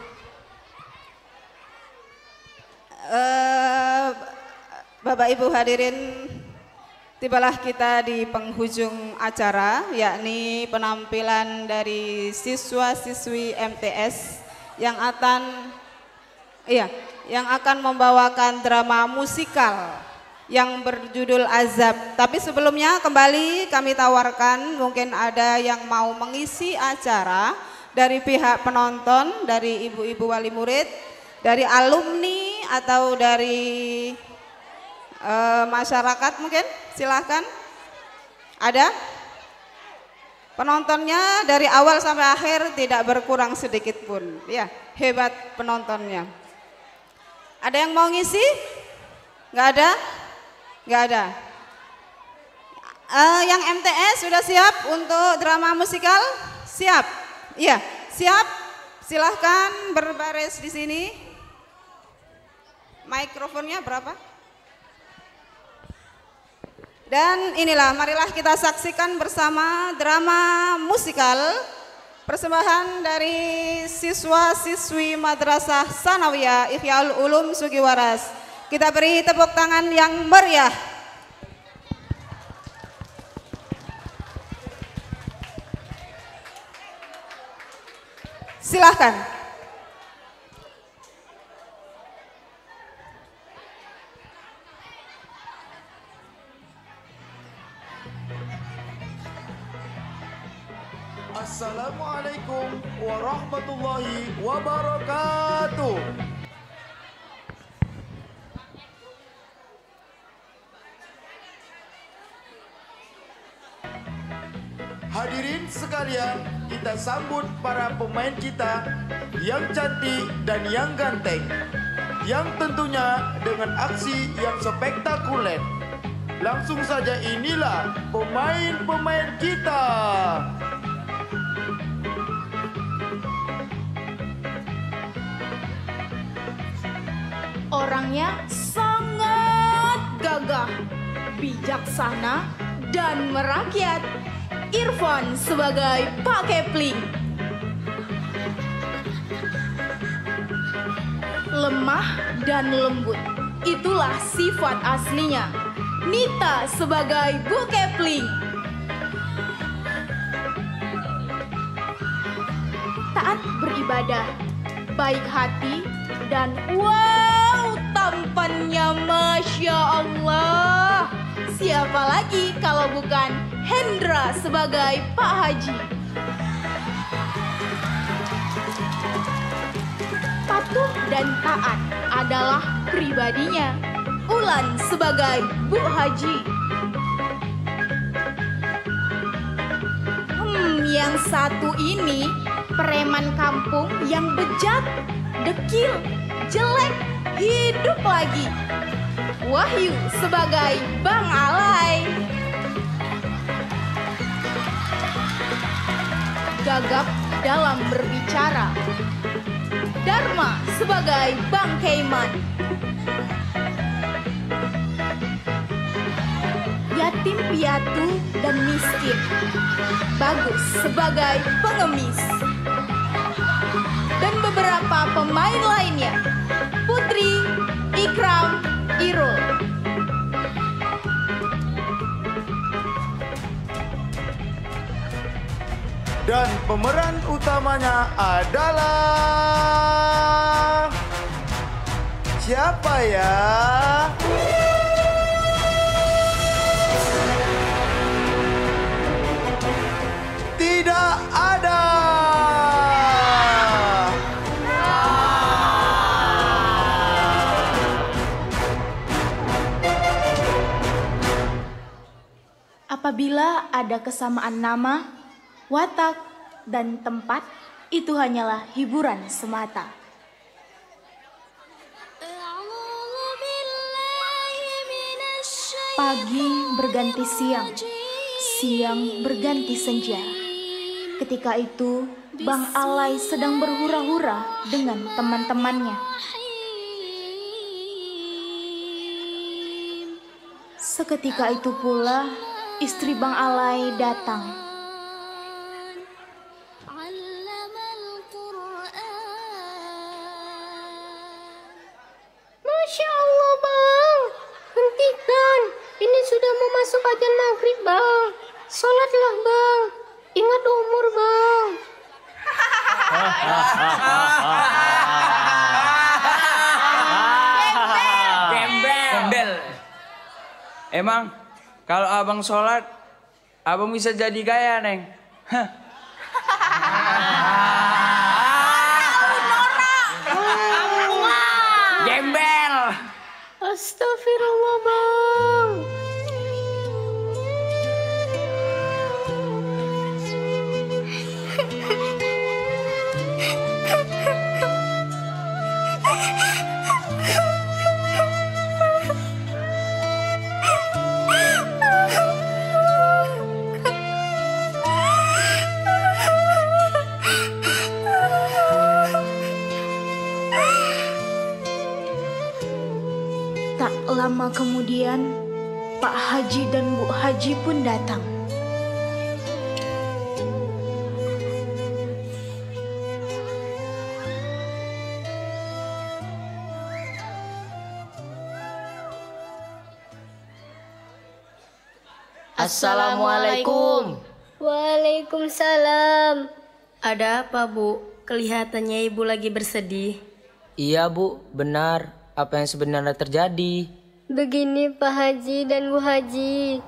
Bapak Ibu hadirin, tibalah kita di penghujung acara, yakni penampilan dari siswa-siswi MTS yang akan membawakan drama musikal yang berjudul Azab. Tapi sebelumnya kembali kami tawarkan, mungkin ada yang mau mengisi acara dari pihak penonton, dari ibu-ibu wali murid, dari alumni atau dari masyarakat mungkin, silahkan. Ada? Penontonnya dari awal sampai akhir tidak berkurang sedikit pun. Ya, hebat penontonnya. Ada yang mau ngisi? Nggak ada? Nggak ada. Yang MTS sudah siap untuk drama musikal? Siap? Iya, siap. Silahkan berbaris di sini. Mikrofonnya berapa? Dan inilah, marilah kita saksikan bersama drama musikal persembahan dari siswa-siswi Madrasah Sanawiyah Ihyaul Ulum Sugiwaras. Kita beri tepuk tangan yang meriah. Silahkan. Assalamualaikum warahmatullahi wabarakatuh. Hadirin sekalian, kita sambut para pemain kita yang cantik dan yang ganteng, yang tentunya dengan aksi yang spektakuler. Langsung saja, inilah pemain-pemain kita. Orangnya sangat gagah, bijaksana, dan merakyat. Irfan sebagai Pak Kepling. Lemah dan lembut, itulah sifat aslinya. Nita sebagai Bu Kepling. Taat beribadah, baik hati, dan wow, tampannya Masya Allah. Siapa lagi kalau bukan Hendra sebagai Pak Haji. patuh dan taat adalah pribadinya. Ulan sebagai Bu Haji. Yang satu ini preman kampung yang bejat, dekil, jelek, hidup lagi. Wahyu sebagai Bang Alay. Gagap dalam berbicara. Dharma sebagai Bang Keiman. Yatim piatu dan miskin. Bagus sebagai pengemis. Dan beberapa pemain lainnya. Putri, Ikram, Irul. Dan pemeran utamanya adalah siapa ya? Tidak ada. Apabila ada kesamaan nama, watak, dan tempat, itu hanyalah hiburan semata. Pagi berganti siang, siang berganti senja. Ketika itu, Bang Alay sedang berhura-hura dengan teman-temannya. Seketika itu pula, istri Bang Alay datang. Masya Allah, Bang. Hentikan. Ini sudah mau masuk adzan maghrib, Bang. Sholatlah, Bang. Ingat umur, Bang. Gembel. Emang kalau abang sholat, abang bisa jadi kaya, Neng. Gembel. Astagfirullah, Bang. Tak lama kemudian, Pak Haji dan Bu Haji pun datang. Assalamualaikum. Waalaikumsalam. Ada apa, Bu? Kelihatannya Ibu lagi bersedih. Iya, Bu, benar. Apa yang sebenarnya terjadi? Begini Pak Haji dan Bu Haji.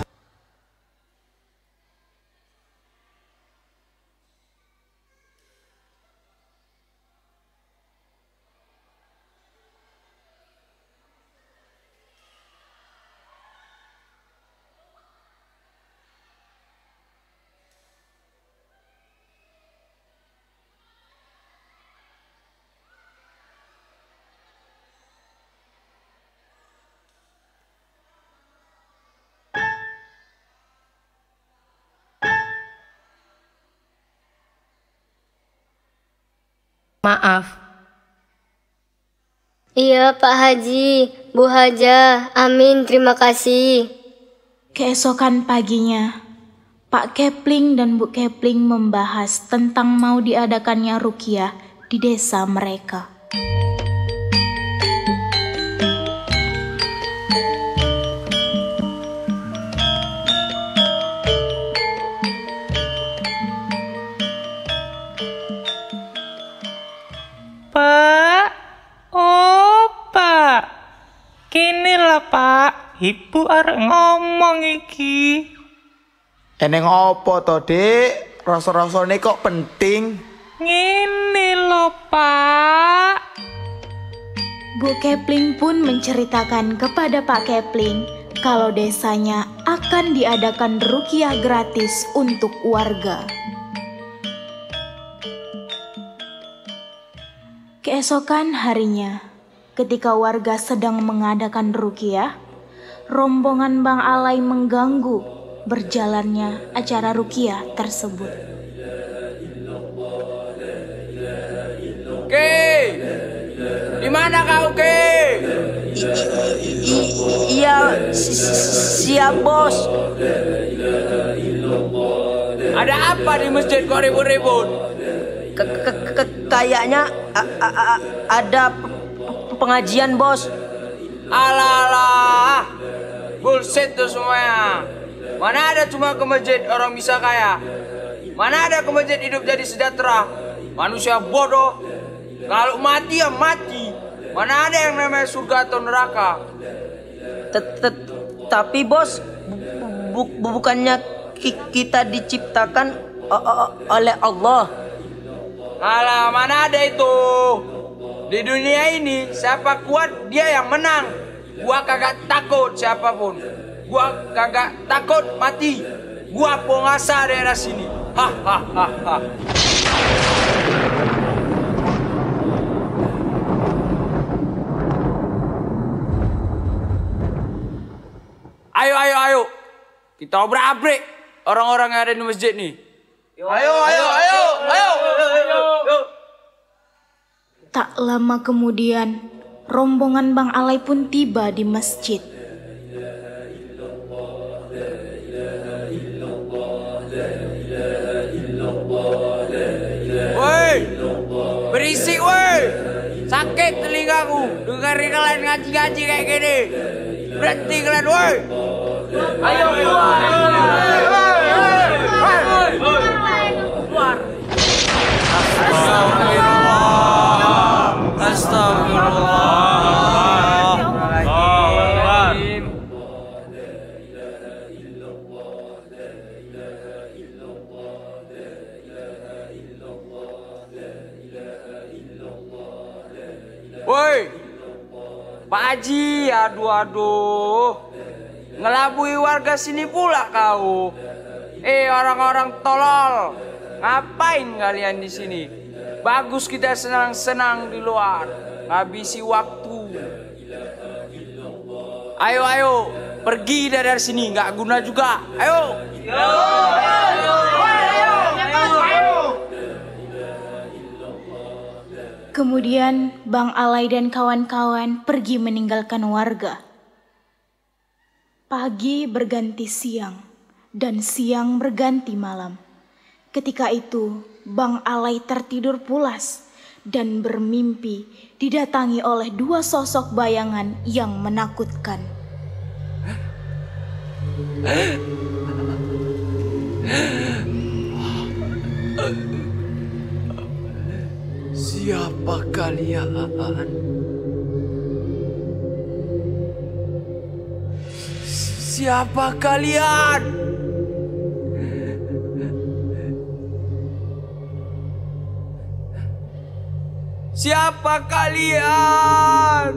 Maaf. Iya Pak Haji, Bu Haja, amin, terima kasih. Keesokan paginya, Pak Kepling dan Bu Kepling membahas tentang mau diadakannya ruqyah di desa mereka. Pak, oh Pak, kini lah Pak, Ibu arek ngomong iki. Eneng opo to, Dik? Rasa-rasane kok penting? Ngene lho Pak. Bu Kepling pun menceritakan kepada Pak Kepling kalau desanya akan diadakan ruqyah gratis untuk warga. Keesokan harinya, ketika warga sedang mengadakan ruqyah, rombongan Bang Alai mengganggu berjalannya acara ruqyah tersebut. Kei, di mana kau, Kei? Iya, siap bos. Ada apa di masjid kok ribut-ribut? Kayaknya ada pengajian bos. Alah, bullshit tuh semuanya. Mana ada cuma ke masjid orang bisa kaya? Mana ada ke masjid hidup jadi sejahtera? Manusia bodoh. Kalau mati ya mati. Mana ada yang namanya surga atau neraka? Tapi bos, bukannya kita diciptakan oleh Allah? Alah, mana ada itu? Di dunia ini siapa kuat dia yang menang. Gua kagak takut siapapun. Gua kagak takut mati. Gua penguasa daerah sini. Hahaha. Ayo. Kita obrak-abrik orang-orang yang ada di masjid nih. Ayo. Tak lama kemudian, rombongan Bang Alai pun tiba di masjid. Woi, berisik woi. Sakit telingaku dengerin kalian ngaji-ngaji kayak gini. Berhenti kalian woi. Ayo keluar. Keluar. Astagfirullahaladzim. Woi, Pak Haji, aduh. Ngelabui warga sini pula kau. Orang-orang tolol. Ngapain kalian di sini? Bagus kita senang-senang di luar, ngabisi waktu. Ayo, pergi dari sini, nggak guna juga. Ayo. Kemudian Bang Alai dan kawan-kawan pergi meninggalkan warga. Pagi berganti siang, dan siang berganti malam. Ketika itu, Bang Alai tertidur pulas dan bermimpi didatangi oleh dua sosok bayangan yang menakutkan. Siapa kalian? Siapa kalian? Siapa kalian?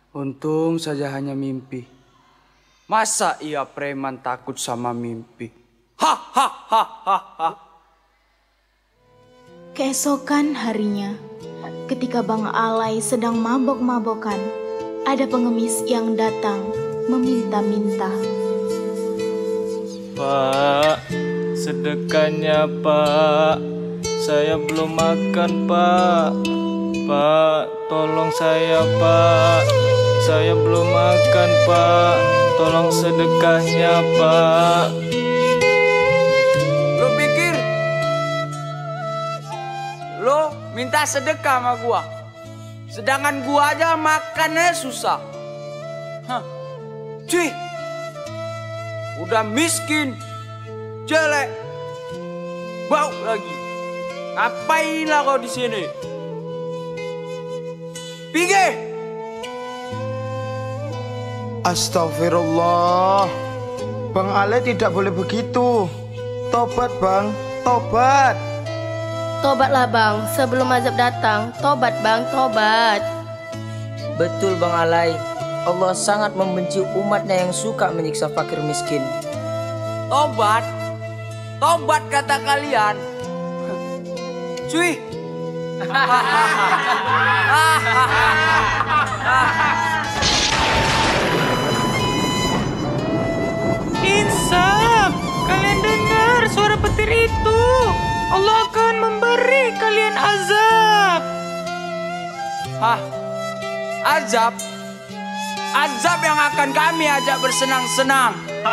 Untung saja hanya mimpi. Masa ia preman takut sama mimpi? Hahaha. Keesokan harinya, ketika Bang Alai sedang mabok-mabokan, ada pengemis yang datang meminta-minta. Pak, sedekahnya Pak. Saya belum makan Pak. Pak, tolong saya Pak. Saya belum makan Pak. Tolong sedekahnya Pak. Lo pikir lo minta sedekah sama gua, sedangkan gua aja makannya susah. Cuy, udah miskin, jelek, bau lagi. Ngapain lah kau di sini? Pergi! Astagfirullah. Bang Ale tidak boleh begitu. Tobat Bang, tobat. Tobatlah bang, sebelum azab datang. Tobat bang, tobat. Betul Bang Alai. Allah sangat membenci umatnya yang suka menyiksa fakir miskin. Tobat? Tobat kata kalian? Cuy! Insaf! Kalian dengar suara petir itu? Allah akan memberi kalian azab. Hah? Azab? Azab yang akan kami ajak bersenang-senang.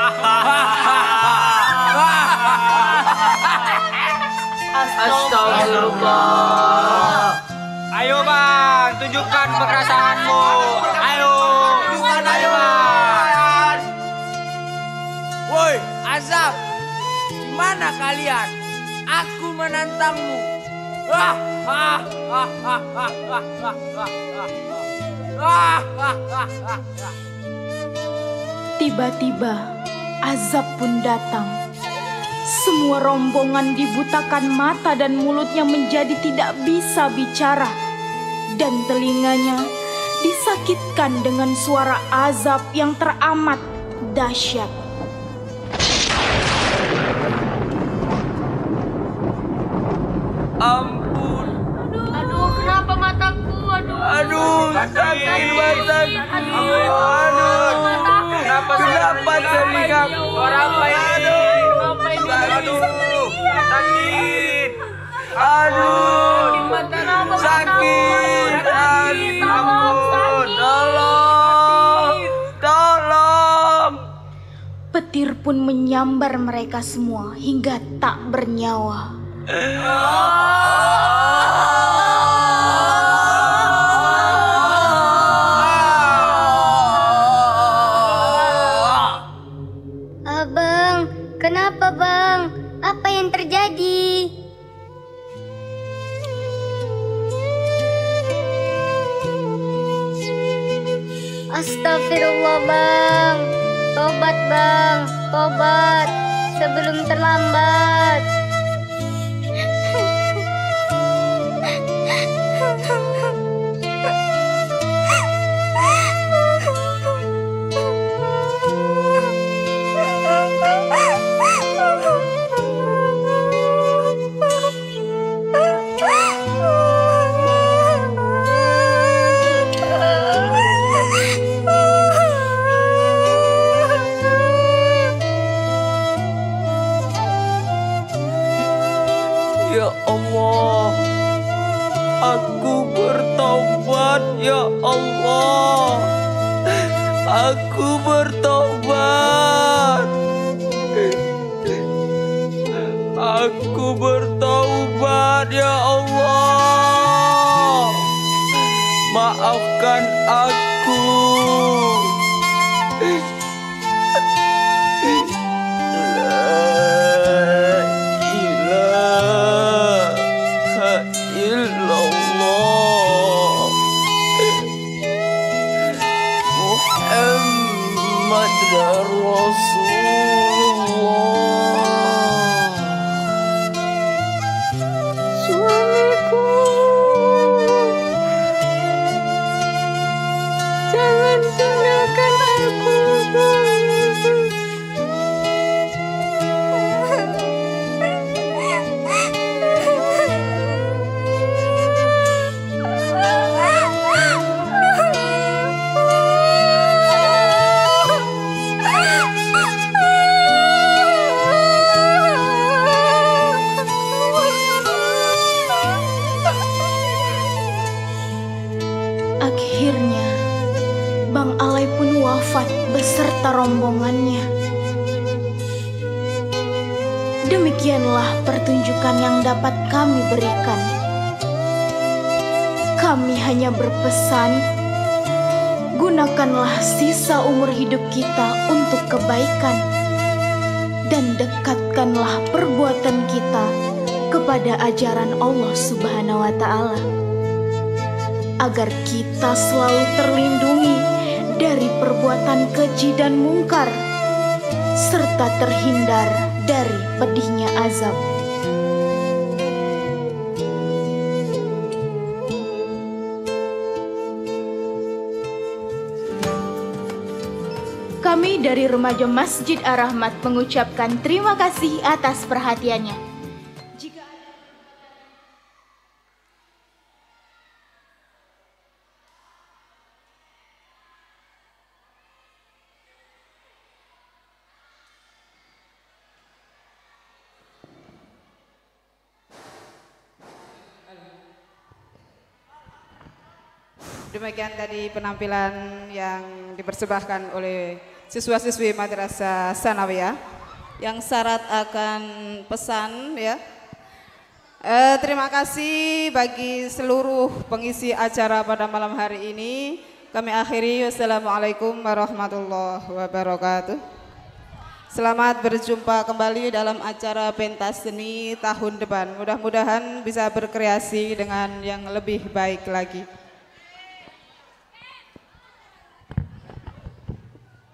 Astagfirullah. Ayo Bang, tunjukkan perkasaanmu. Ayo. Ayo Bang. Woi, azab. Di mana kalian? Aku menantangmu. Tiba-tiba azab pun datang. Semua rombongan dibutakan mata dan mulutnya menjadi tidak bisa bicara. Dan telinganya disakitkan dengan suara azab yang teramat dahsyat. Ampun. Aduh, kenapa mataku? Aduh, sakit mataku. Aduh, kenapa telingaku? Apa ini? Aduh, sakit. Aduh, sakit. Ampun, tolong, tolong. Petir pun menyambar mereka semua hingga tak bernyawa. Abang, kenapa bang? Apa yang terjadi? Astagfirullah bang. Tobat bang, tobat sebelum terlambat. Ya Allah, aku bertobat ya Allah, aku bertobat, aku bertobat ya Allah, maafkan aku. Suamiku, jangan jangan tinggalkan aku, Bang. Akhirnya, Bang Alai pun wafat beserta rombongannya. Demikianlah pertunjukan yang dapat kami berikan. Kami hanya berpesan, gunakanlah sisa umur hidup kita untuk kebaikan dan dekatkanlah perbuatan kita kepada ajaran Allah Subhanahu wa Ta'ala, agar kita selalu terlindungi dari perbuatan keji dan mungkar, serta terhindar dari pedihnya azab. Kami dari remaja Masjid Ar-Rahmat mengucapkan terima kasih atas perhatiannya. Demikian tadi penampilan yang dipersembahkan oleh siswa-siswi Madrasah Sanawiyah yang syarat akan pesan ya. Terima kasih bagi seluruh pengisi acara pada malam hari ini. Kami akhiri, wassalamualaikum warahmatullahi wabarakatuh. Selamat berjumpa kembali dalam acara pentas seni tahun depan. Mudah-mudahan bisa berkreasi dengan yang lebih baik lagi.